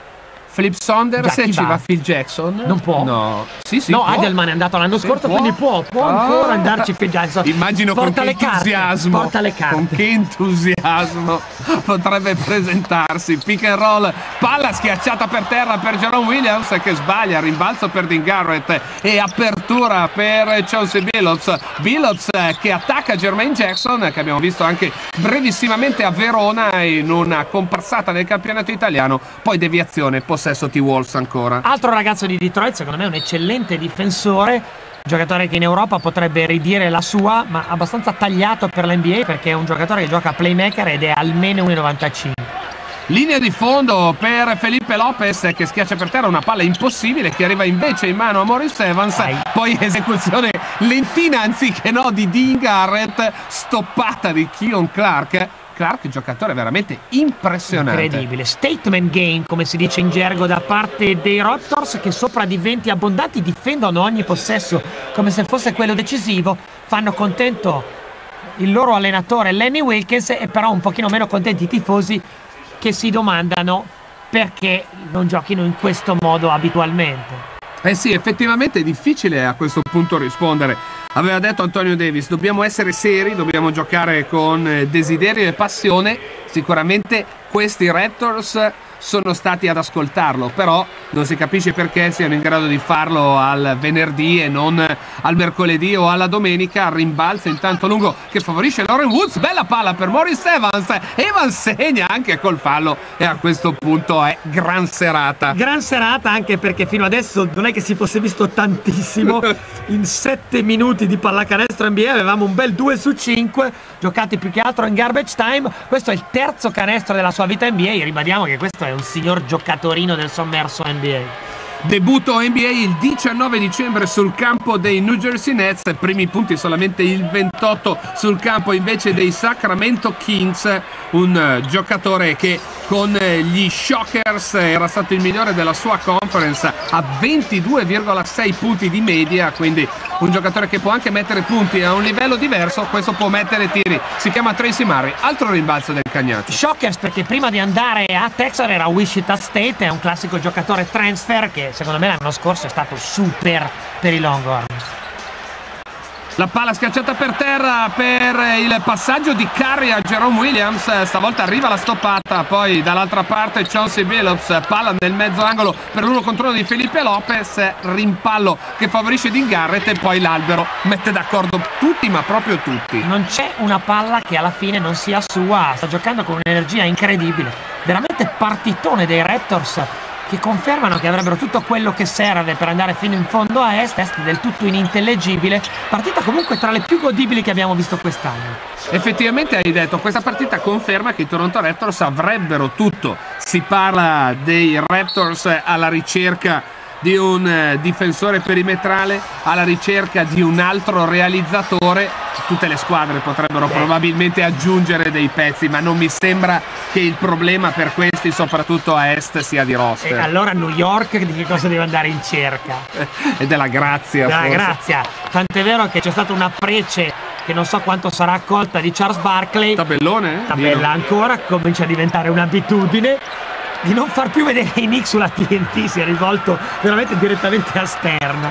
Flip Saunders, se ci va Phil Jackson. Non può? No. Sì, no, può. Adelman è andato l'anno scorso, quindi può ancora andarci Phil Jackson. Immagino porta con che entusiasmo. Porta le carte. Con che entusiasmo potrebbe presentarsi. Pick and roll, palla schiacciata per terra per Jerome Williams che sbaglia, rimbalzo per Dean Garrett e apertura per Chauncey Billups che attacca Jermaine Jackson, che abbiamo visto anche brevissimamente a Verona in una comparsata del campionato italiano. Poi deviazione, possesso T-Wolves ancora. Altro ragazzo di Detroit, secondo me un eccellente difensore, giocatore che in Europa potrebbe ridire la sua, ma abbastanza tagliato per l'NBA, perché è un giocatore che gioca playmaker ed è almeno 1,95. Linea di fondo per Felipe Lopez che schiaccia per terra una palla impossibile che arriva invece in mano a Maurice Evans. Poi esecuzione lentina anziché no di Dean Garrett, stoppata di Keon Clark, giocatore veramente impressionante. Incredibile. Statement game, come si dice in gergo, da parte dei Raptors, che sopra di 20 abbondanti difendono ogni possesso come se fosse quello decisivo. Fanno contento il loro allenatore Lenny Wilkins, e però un pochino meno contenti i tifosi, che si domandano perché non giochino in questo modo abitualmente. Eh sì, effettivamente è difficile a questo punto rispondere. Aveva detto Antonio Davis, dobbiamo essere seri, dobbiamo giocare con desiderio e passione. Sicuramente questi Raptors sono stati ad ascoltarlo, però non si capisce perché siano in grado di farlo al venerdì e non al mercoledì o alla domenica. Rimbalzo intanto lungo che favorisce Loren Woods, bella palla per Morris Evans segna anche col fallo e a questo punto è gran serata Anche perché fino adesso non è che si fosse visto tantissimo. In 7 minuti di pallacanestro NBA avevamo un bel 2 su 5 giocati più che altro in garbage time. Questo è il terzo canestro della sua vita NBA, ribadiamo che questo è un signor giocatorino del sommerso NBA. Debutto NBA il 19 dicembre sul campo dei New Jersey Nets, primi punti solamente il 28 sul campo invece dei Sacramento Kings, un giocatore che con gli Shockers era stato il migliore della sua conference a 22,6 punti di media, quindi un giocatore che può anche mettere punti a un livello diverso, questo può mettere tiri, si chiama Tracy Murray, altro rimbalzo del Cagnati. Shockers perché prima di andare a Texas era Wichita State, è un classico giocatore transfer che secondo me l'anno scorso è stato super per i Longhorns. La palla schiacciata per terra per il passaggio di Curry a Jerome Williams, stavolta arriva la stoppata, poi dall'altra parte Chauncey Billups, palla nel mezzo angolo per l'1 contro 1 di Felipe Lopez, rimpallo che favorisce Dean Garrett e poi l'albero mette d'accordo tutti, ma proprio tutti. Non c'è una palla che alla fine non sia sua, sta giocando con un'energia incredibile, veramente partitone dei Raptors che confermano che avrebbero tutto quello che serve per andare fino in fondo a est del tutto inintellegibile, partita comunque tra le più godibili che abbiamo visto quest'anno. Effettivamente hai detto, questa partita conferma che i Toronto Raptors avrebbero tutto, si parla dei Raptors alla ricerca di un difensore perimetrale, alla ricerca di un altro realizzatore. Tutte le squadre potrebbero probabilmente aggiungere dei pezzi, ma non mi sembra che il problema per questi, soprattutto a est, sia di roster. E allora New York di che cosa deve andare in cerca? E della grazia. Della grazia. Tant'è vero che c'è stata una prece che non so quanto sarà accolta di Charles Barkley. Tabellone? Tabella ancora, comincia a diventare un'abitudine di non far più vedere i Knicks sulla TNT, si è rivolto veramente direttamente a Stern.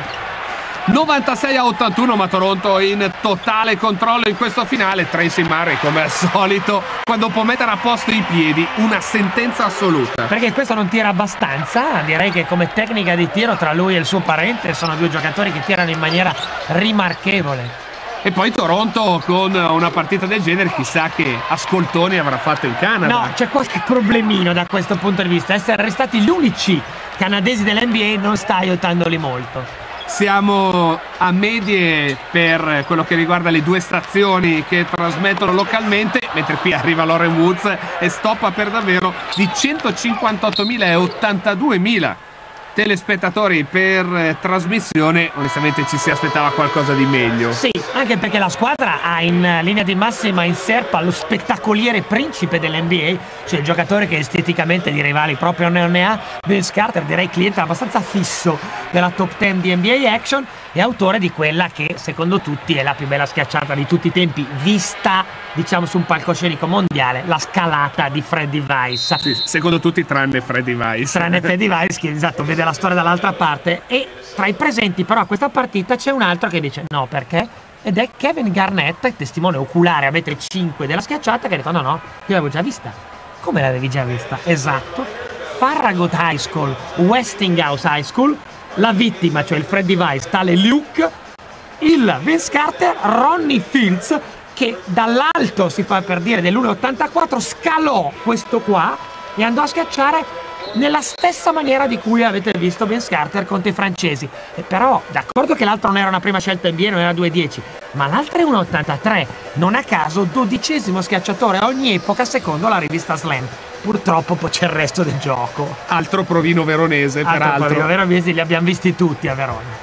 96-81, ma Toronto in totale controllo in questo finale. Tracy Murray come al solito, quando può mettere a posto i piedi, una sentenza assoluta. Perché questo non tira abbastanza, direi che come tecnica di tiro tra lui e il suo parente sono due giocatori che tirano in maniera rimarchevole. E poi Toronto con una partita del genere chissà che ascoltoni avrà fatto in Canada. No, c'è qualche problemino da questo punto di vista. Essere restati gli unici canadesi dell'NBA non sta aiutandoli molto. Siamo a medie per quello che riguarda le due stazioni che trasmettono localmente, mentre qui arriva Loren Woods e stoppa per davvero di 158.000 e 82.000 telespettatori per trasmissione. Onestamente ci si aspettava qualcosa di meglio. Sì, anche perché la squadra ha in linea di massima in serpa lo spettacoliere principe dell'NBA, cioè il giocatore che esteticamente di rivali proprio non ne ha. Vince Carter, direi cliente abbastanza fisso della top 10 di NBA Action e autore di quella che secondo tutti è la più bella schiacciata di tutti i tempi, vista diciamo su un palcoscenico mondiale, la scalata di Freddy Weiss. Sì, secondo tutti tranne Freddy Weiss. Tranne Freddy Weiss che esatto vede la storia dall'altra parte. E tra i presenti però a questa partita c'è un altro che dice no, perché? Ed è Kevin Garnett, testimone oculare a 1,5 m della schiacciata, che ha detto no, io l'avevo già vista. Come l'avevi già vista? Esatto, Farragut High School, Westinghouse High School, la vittima, cioè il Freddy Weiss, tale Luke, il Vince Carter, Ronnie Fields, che dall'alto, si fa per dire, dell'1,84 scalò questo qua e andò a schiacciare nella stessa maniera di cui avete visto Vince Carter contro i francesi. E però, d'accordo che l'altro non era una prima scelta NBA, non era 2,10, ma l'altro è 1,83. Non a caso, 12° schiacciatore a ogni epoca secondo la rivista Slam. Purtroppo poi c'è il resto del gioco. Altro provino veronese, peraltro. Altro provino veronese, li abbiamo visti tutti a Verona.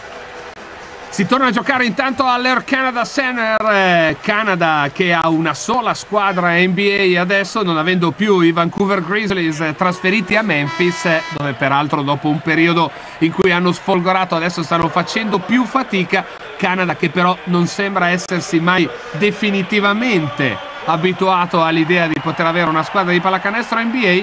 Si torna a giocare intanto all'Air Canada Center, Canada che ha una sola squadra NBA adesso, non avendo più i Vancouver Grizzlies trasferiti a Memphis, dove peraltro dopo un periodo in cui hanno sfolgorato adesso stanno facendo più fatica. Canada che però non sembra essersi mai definitivamente abituato all'idea di poter avere una squadra di pallacanestro NBA.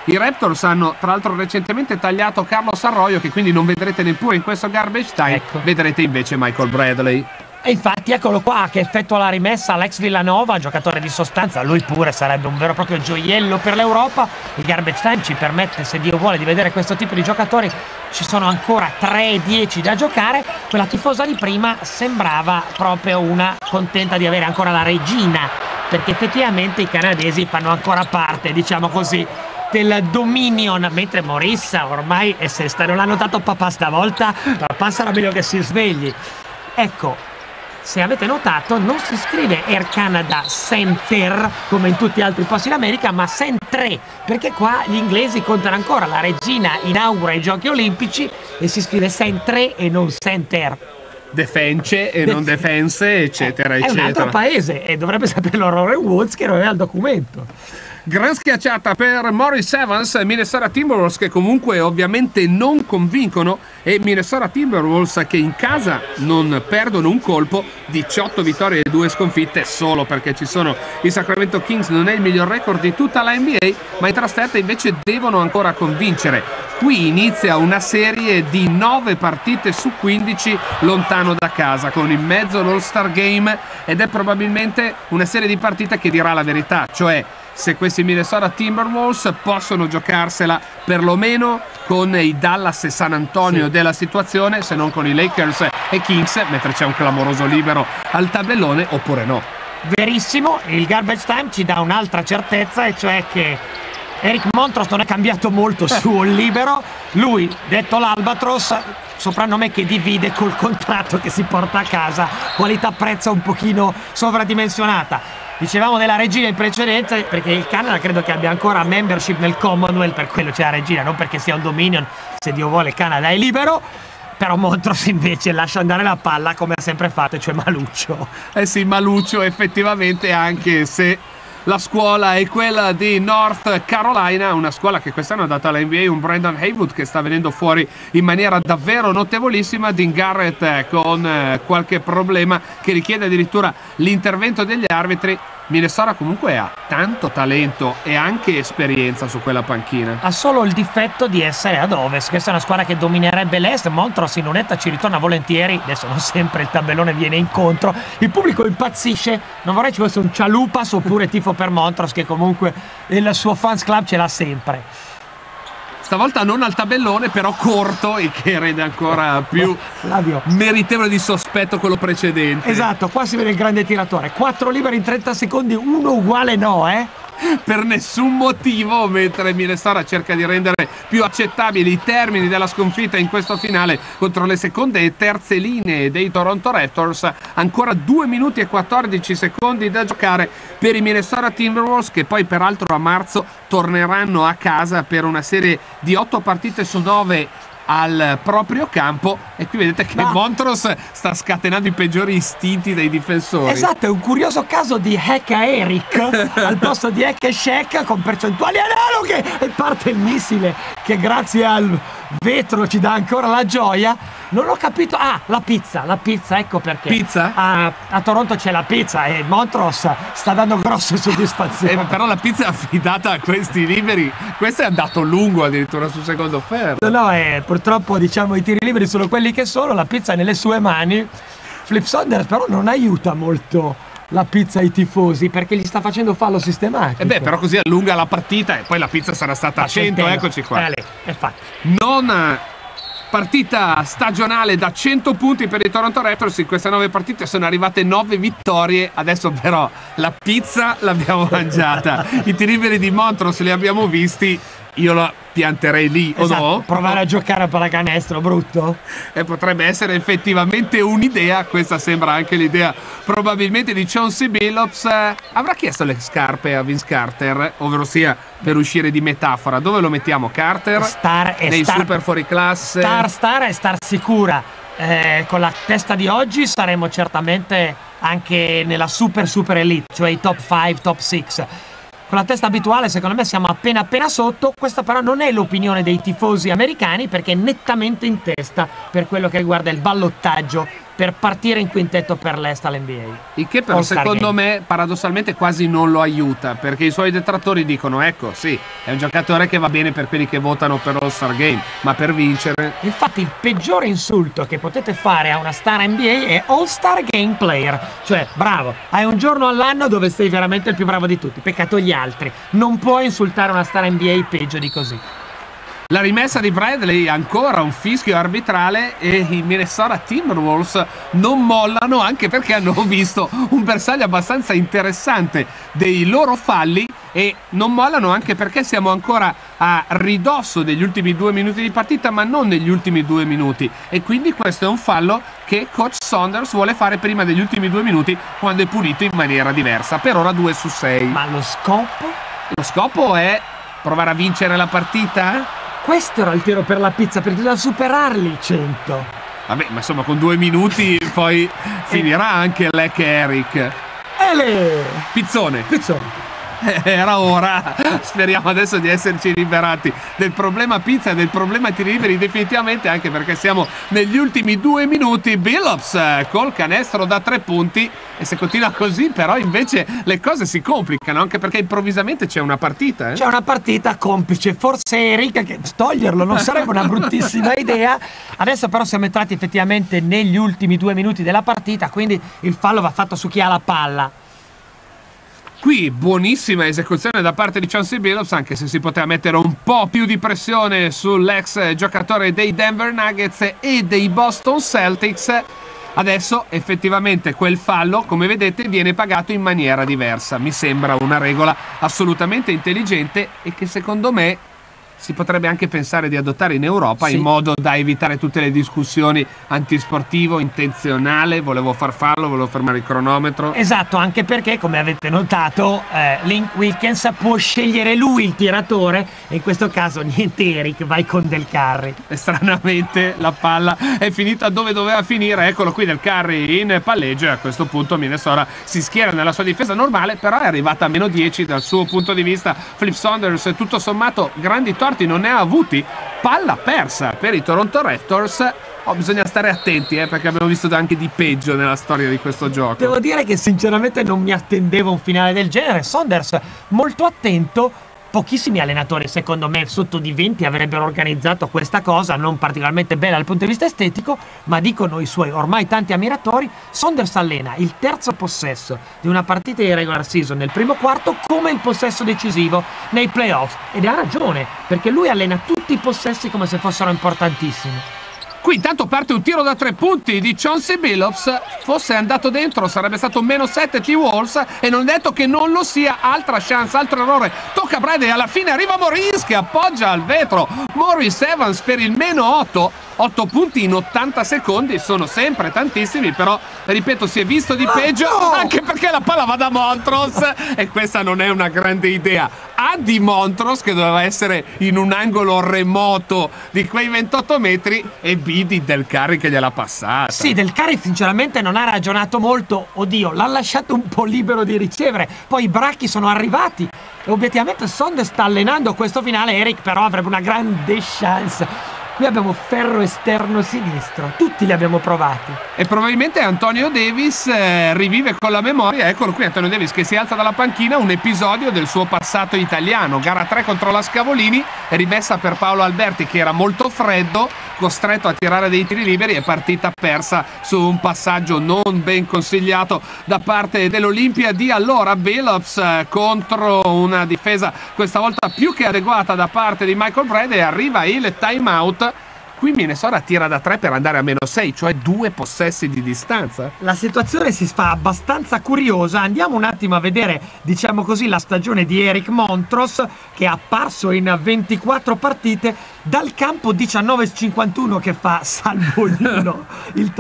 I Raptors hanno tra l'altro recentemente tagliato Carlos Arroyo, che quindi non vedrete neppure in questo garbage time, Ecco. vedrete invece Michael Bradley. E infatti eccolo qua che effettua la rimessa Alex Villanova, giocatore di sostanza, lui pure sarebbe un vero e proprio gioiello per l'Europa. Il garbage time ci permette, se Dio vuole, di vedere questo tipo di giocatori. Ci sono ancora 3-10 da giocare. Quella tifosa di prima sembrava proprio una contenta di avere ancora la regina, perché effettivamente i canadesi fanno ancora parte, diciamo così, del Dominion, mentre Morissa ormai è sesta. Non l'ha notato papà stavolta, papà sarà meglio che si svegli. Ecco, se avete notato non si scrive Air Canada Center come in tutti gli altri posti in America, ma Centre, perché qua gli inglesi contano ancora, la regina inaugura i giochi olimpici e si scrive Centre e non Center. Defence e non defense, eccetera, È un eccetera. altro paese e dovrebbe saperlo Rory Woods, che non aveva il documento. Gran schiacciata per Morris Evans, Minnesota Timberwolves che comunque ovviamente non convincono, e Minnesota Timberwolves che in casa non perdono un colpo, 18 vittorie e 2 sconfitte solo perché ci sono i Sacramento Kings. Non è il miglior record di tutta la NBA, ma in trasferta invece devono ancora convincere. Qui inizia una serie di 9 partite su 15 lontano da casa, con in mezzo l'All-Star Game, ed è probabilmente una serie di partite che dirà la verità, cioè se questi Minnesota Timberwolves possono giocarsela perlomeno con i Dallas e San Antonio della situazione, se non con i Lakers e Kings, mentre c'è un clamoroso libero al tabellone, oppure no. Verissimo, il garbage time ci dà un'altra certezza, e cioè che Eric Montross non è cambiato molto su libero. Lui, detto l'Albatros, soprannome che divide col contratto che si porta a casa, qualità-prezzo un pochino sovradimensionata. Dicevamo della regina in precedenza perché il Canada credo che abbia ancora membership nel Commonwealth, per quello c'è la regina, non perché sia un Dominion. Se Dio vuole il Canada è libero, però Montross invece lascia andare la palla come ha sempre fatto, cioè Maluccio. Eh sì, Maluccio effettivamente, anche se la scuola è quella di North Carolina, una scuola che quest'anno ha dato alla NBA un Brandon Haywood che sta venendo fuori in maniera davvero notevolissima, Dean Garrett con qualche problema che richiede addirittura l'intervento degli arbitri. Minnesota comunque ha tanto talento e anche esperienza su quella panchina. Ha solo il difetto di essere ad ovest. Questa è una squadra che dominerebbe l'est. Montross in lunetta ci ritorna volentieri. Adesso non sempre il tabellone viene incontro, il pubblico impazzisce. Non vorrei ci fosse un Cialupas oppure tifo per Montross, che comunque il suo fans club ce l'ha sempre. Stavolta non al tabellone, però corto, e che rende ancora più Flavio, meritevole di sospetto quello precedente. esatto, qua si vede il grande tiratore. 4 liberi in 30 secondi, uno uguale no, Per nessun motivo, mentre Minnesota cerca di rendere più accettabili i termini della sconfitta in questo finale contro le seconde e terze linee dei Toronto Raptors. Ancora 2 minuti e 14 secondi da giocare per i Minnesota Timberwolves, che poi peraltro a marzo torneranno a casa per una serie di 8 partite su 9 al proprio campo, e qui vedete che Montross sta scatenando i peggiori istinti dei difensori. Esatto, è un curioso caso di hack a Eric al posto di hack e Shaq con percentuali analoghe, e parte il missile che grazie al vetro ci dà ancora la gioia. Non ho capito. La pizza, ecco perché. Pizza? A Toronto c'è la pizza e Montross sta dando grosse soddisfazioni. Però la pizza è affidata a questi liberi. Questo è andato lungo addirittura sul secondo ferro. No, purtroppo diciamo i tiri liberi sono quelli che sono, la pizza è nelle sue mani. Flip Saunders però non aiuta molto la pizza ai tifosi, perché gli sta facendo fallo sistematico. Però così allunga la partita e poi la pizza sarà stata a 100, eccoci qua. Non partita stagionale da 100 punti per i Toronto Raptors. In queste 9 partite sono arrivate 9 vittorie. Adesso però la pizza l'abbiamo mangiata, i tiri liberi di Montross li abbiamo visti. Io la pianterei lì, o no? Provare a giocare a pallacanestro, brutto. Potrebbe essere effettivamente un'idea. Questa sembra anche l'idea probabilmente di Chauncey Billups. Avrà chiesto le scarpe a Vince Carter, ovvero sia, per uscire di metafora, dove lo mettiamo Carter? Nei super fuori classe? Star e star sicura. Con la testa di oggi saremo certamente anche nella super elite, cioè i top 5, top 6. Con la testa abituale secondo me siamo appena sotto. Questa però non è l'opinione dei tifosi americani, perché è nettamente in testa per quello che riguarda il ballottaggio per partire in quintetto per l'Est all'NBA. Il che però secondo me paradossalmente quasi non lo aiuta, perché i suoi detrattori dicono ecco sì, è un giocatore che va bene per quelli che votano per l'All-Star Game, ma per vincere... Infatti il peggiore insulto che potete fare a una star NBA è All-Star Game Player, cioè bravo, hai un giorno all'anno dove sei veramente il più bravo di tutti, peccato gli altri, non puoi insultare una star NBA peggio di così. La rimessa di Bradley, ancora un fischio arbitrale, e i Minnesota Timberwolves non mollano, anche perché hanno visto un bersaglio abbastanza interessante dei loro falli, e non mollano anche perché siamo ancora a ridosso degli ultimi 2 minuti di partita, ma non negli ultimi 2 minuti, e quindi questo è un fallo che coach Saunders vuole fare prima degli ultimi 2 minuti, quando è punito in maniera diversa. Per ora 2 su 6. Ma lo scopo? Lo scopo è provare a vincere la partita? Questo era il tiro per la pizza, perché bisogna superarli i 100. Vabbè, ma insomma con 2 minuti poi finirà anche Lek e Eric. Pizzone. Era ora. Speriamo adesso di esserci liberati del problema pizza e del problema tiri liberi definitivamente, anche perché siamo negli ultimi 2 minuti. Billups col canestro da 3 punti, e se continua così però invece le cose si complicano, anche perché improvvisamente c'è una partita. C'è una partita complice, forse Eric, che toglierlo non sarebbe una bruttissima idea. Adesso però siamo entrati effettivamente negli ultimi 2 minuti della partita, quindi il fallo va fatto su chi ha la palla. Qui buonissima esecuzione da parte di Chauncey Billups, anche se si poteva mettere un po' più di pressione sull'ex giocatore dei Denver Nuggets e dei Boston Celtics. Adesso effettivamente quel fallo, come vedete, viene pagato in maniera diversa. Mi sembra una regola assolutamente intelligente, e che secondo me si potrebbe anche pensare di adottare in Europa, sì, in modo da evitare tutte le discussioni antisportivo, intenzionale, volevo far fallo, volevo fermare il cronometro. Esatto, anche perché, come avete notato, Link Wilkins può scegliere lui il tiratore, e in questo caso niente Eric, vai con Del Curry. E stranamente la palla è finita dove doveva finire. Eccolo qui Del Curry in palleggio, e a questo punto Minnesota si schiera nella sua difesa normale, però è arrivata a -10 dal suo punto di vista. Flip Saunders tutto sommato grandi torti non ne ha avuti. Palla persa per i Toronto Raptors. Bisogna stare attenti, perché abbiamo visto anche di peggio nella storia di questo gioco. Devo dire che sinceramente non mi attendevo un finale del genere. Saunders molto attento. Pochissimi allenatori, secondo me, sotto di 20 avrebbero organizzato questa cosa, non particolarmente bella dal punto di vista estetico, ma dicono i suoi ormai tanti ammiratori. Saunders allena il terzo possesso di una partita di regular season nel primo quarto come il possesso decisivo nei playoff, ed ha ragione, perché lui allena tutti i possessi come se fossero importantissimi. Qui intanto parte un tiro da 3 punti di Chauncey Billups. Fosse andato dentro sarebbe stato -7 T-Wolves, e non detto che non lo sia. Altra chance, altro errore, tocca Bradley, alla fine arriva Morris che appoggia al vetro. Morris Evans per il -8. 8 punti in 80 secondi sono sempre tantissimi, però ripeto, si è visto di peggio, anche perché la palla va da Montrose, e questa non è una grande idea. A di Montrose, che doveva essere in un angolo remoto di quei 28 metri, e B di Del Curry che gliel'ha passata. Sì, Del Curry sinceramente non ha ragionato molto. Oddio, l'ha lasciato un po' libero di ricevere, poi i bracchi sono arrivati, e obiettivamente Saunders sta allenando questo finale. Eric però avrebbe una grande chance. Qui abbiamo ferro esterno sinistro, tutti li abbiamo provati. E probabilmente Antonio Davis rivive con la memoria. Eccolo qui Antonio Davis che si alza dalla panchina, un episodio del suo passato italiano. Gara 3 contro la Scavolini, rimessa per Paolo Alberti che era molto freddo, costretto a tirare dei tiri liberi, e partita persa su un passaggio non ben consigliato da parte dell'Olimpia di allora. Billups contro una difesa questa volta più che adeguata da parte di Michael Bradley, e arriva il timeout. Qui Minnesota tira da 3 per andare a -6, cioè 2 possessi di distanza. La situazione si fa abbastanza curiosa. Andiamo un attimo a vedere, diciamo così, la stagione di Eric Montrose, che è apparso in 24 partite, dal campo 19,51 che fa salvo ognuno, il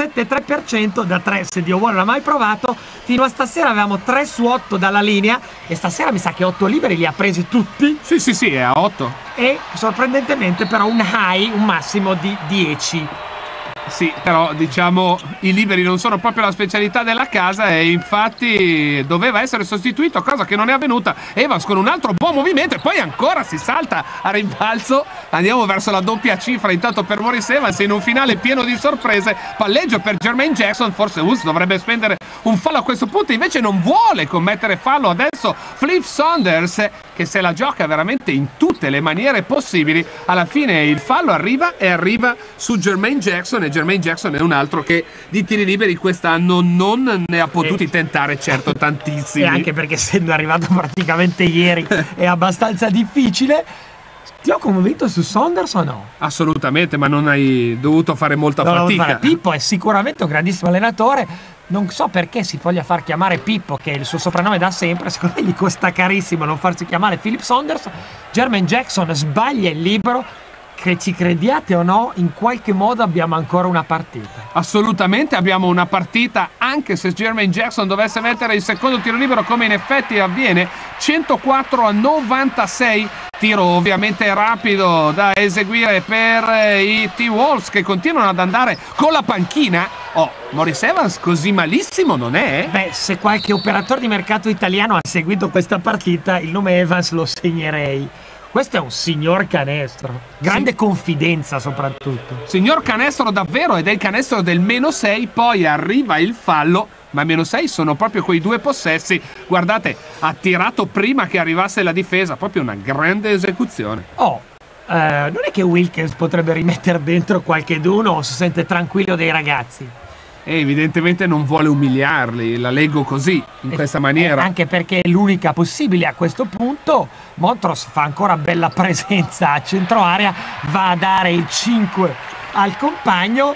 37,3% da 3 se Dio vuole non l'ha mai provato. Fino a stasera avevamo 3 su 8 dalla linea, e stasera mi sa che 8 liberi li ha presi tutti. Sì, è a 8. E sorprendentemente però un massimo di 10. Sì, però diciamo i liberi non sono proprio la specialità della casa e infatti doveva essere sostituito, cosa che non è avvenuta. Evans con un altro buon movimento e poi ancora si salta a rimbalzo. Andiamo verso la doppia cifra intanto per Maurice Evans in un finale pieno di sorprese. Palleggio per Jermaine Jackson, forse Woods dovrebbe spendere un fallo a questo punto, invece non vuole commettere fallo adesso Flip Saunders, che se la gioca veramente in tutte le maniere possibili. Alla fine il fallo arriva e arriva su Jermaine Jackson, e Jermaine Jackson è un altro che di tiri liberi quest'anno non ne ha potuti tentare certo tantissimi. E anche perché essendo arrivato praticamente ieri è abbastanza difficile. Ti ho convinto su Saunders o no? Assolutamente, ma non hai dovuto fare molta fatica. Pippo è sicuramente un grandissimo allenatore. Non so perché si voglia far chiamare Pippo, che è il suo soprannome da sempre. Secondo me gli costa carissimo non farsi chiamare Philip Saunders. Jermaine Jackson sbaglia il libero. Che ci crediate o no, in qualche modo abbiamo ancora una partita. Assolutamente abbiamo una partita, anche se Jermaine Jackson dovesse mettere il secondo tiro libero come in effetti avviene. 104-96, tiro ovviamente rapido da eseguire per i T-Wolves, che continuano ad andare con la panchina. Oh, Maurice Evans così malissimo non è? Beh, se qualche operatore di mercato italiano ha seguito questa partita, il nome Evans lo segnerei. Questo è un signor canestro, grande confidenza soprattutto. Signor canestro davvero, ed è il canestro del -6, poi arriva il fallo, ma -6 sono proprio quei due possessi. Guardate, ha tirato prima che arrivasse la difesa, proprio una grande esecuzione. Non è che Wilkins potrebbe rimettere dentro qualcheduno o si sente tranquillo dei ragazzi? E evidentemente non vuole umiliarli, la leggo così, in questa maniera. Anche perché è l'unica possibile a questo punto. Montrose fa ancora bella presenza a centro area, va a dare il 5 al compagno.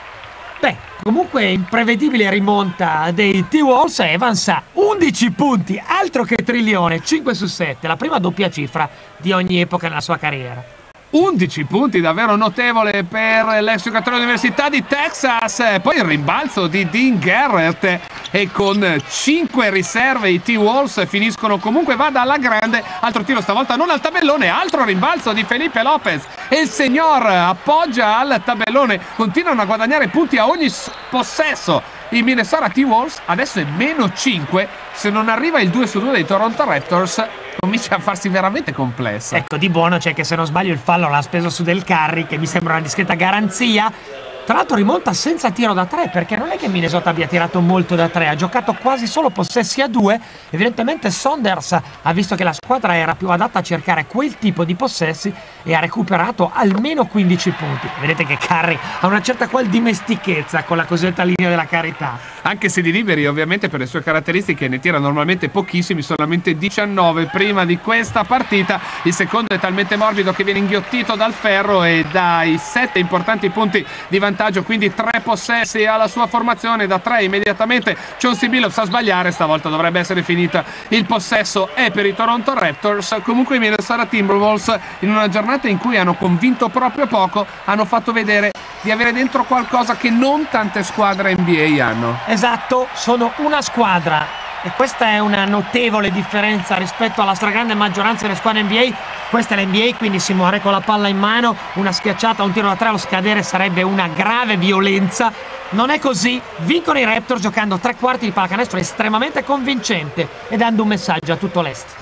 Beh, comunque imprevedibile rimonta dei T-Wolves. Evans ha 11 punti, altro che trilione, 5 su 7, la prima doppia cifra di ogni epoca nella sua carriera. 11 punti davvero notevole per l'ex giocatore dell'Università di Texas. Poi il rimbalzo di Dean Garrett, e con 5 riserve i T-Wolves finiscono comunque vada alla grande. Altro tiro stavolta non al tabellone, altro rimbalzo di Felipe Lopez e il signor appoggia al tabellone. Continuano a guadagnare punti a ogni possesso i Minnesota T-Wolves. Adesso è -5, se non arriva il 2 su 2 dei Toronto Raptors comincia a farsi veramente complessa. Ecco, di buono c'è che se non sbaglio il fallo l'ha speso su Del Curry, che mi sembra una discreta garanzia. Tra l'altro rimonta senza tiro da 3, perché non è che Minnesota abbia tirato molto da 3, ha giocato quasi solo possessi a 2. Evidentemente Saunders ha visto che la squadra era più adatta a cercare quel tipo di possessi e ha recuperato almeno 15 punti. Vedete che Curry ha una certa qual dimestichezza con la cosiddetta linea della carità. Anche se di liberi ovviamente per le sue caratteristiche ne tira normalmente pochissimi, solamente 19 prima di questa partita. Il secondo è talmente morbido che viene inghiottito dal ferro e dai 7 importanti punti di vantaggio, quindi 3 possessi alla sua formazione. Da 3 immediatamente Chauncey Billups a sbagliare, stavolta dovrebbe essere finita. Il possesso è per i Toronto Raptors. Comunque i Minnesota Timberwolves, in una giornata in cui hanno convinto proprio poco, hanno fatto vedere di avere dentro qualcosa che non tante squadre NBA hanno. Esatto, sono una squadra e questa è una notevole differenza rispetto alla stragrande maggioranza delle squadre NBA. Questa è l'NBA, quindi si muore con la palla in mano, una schiacciata, un tiro da 3 allo scadere sarebbe una grave violenza. Non è così, vincono i Raptors giocando 3 quarti di pallacanestro estremamente convincente e dando un messaggio a tutto l'Est.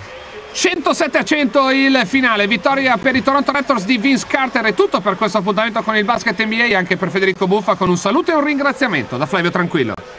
107-100 il finale, vittoria per i Toronto Raptors di Vince Carter. È tutto per questo appuntamento con il basket NBA, anche per Federico Buffa, con un saluto e un ringraziamento da Flavio Tranquillo.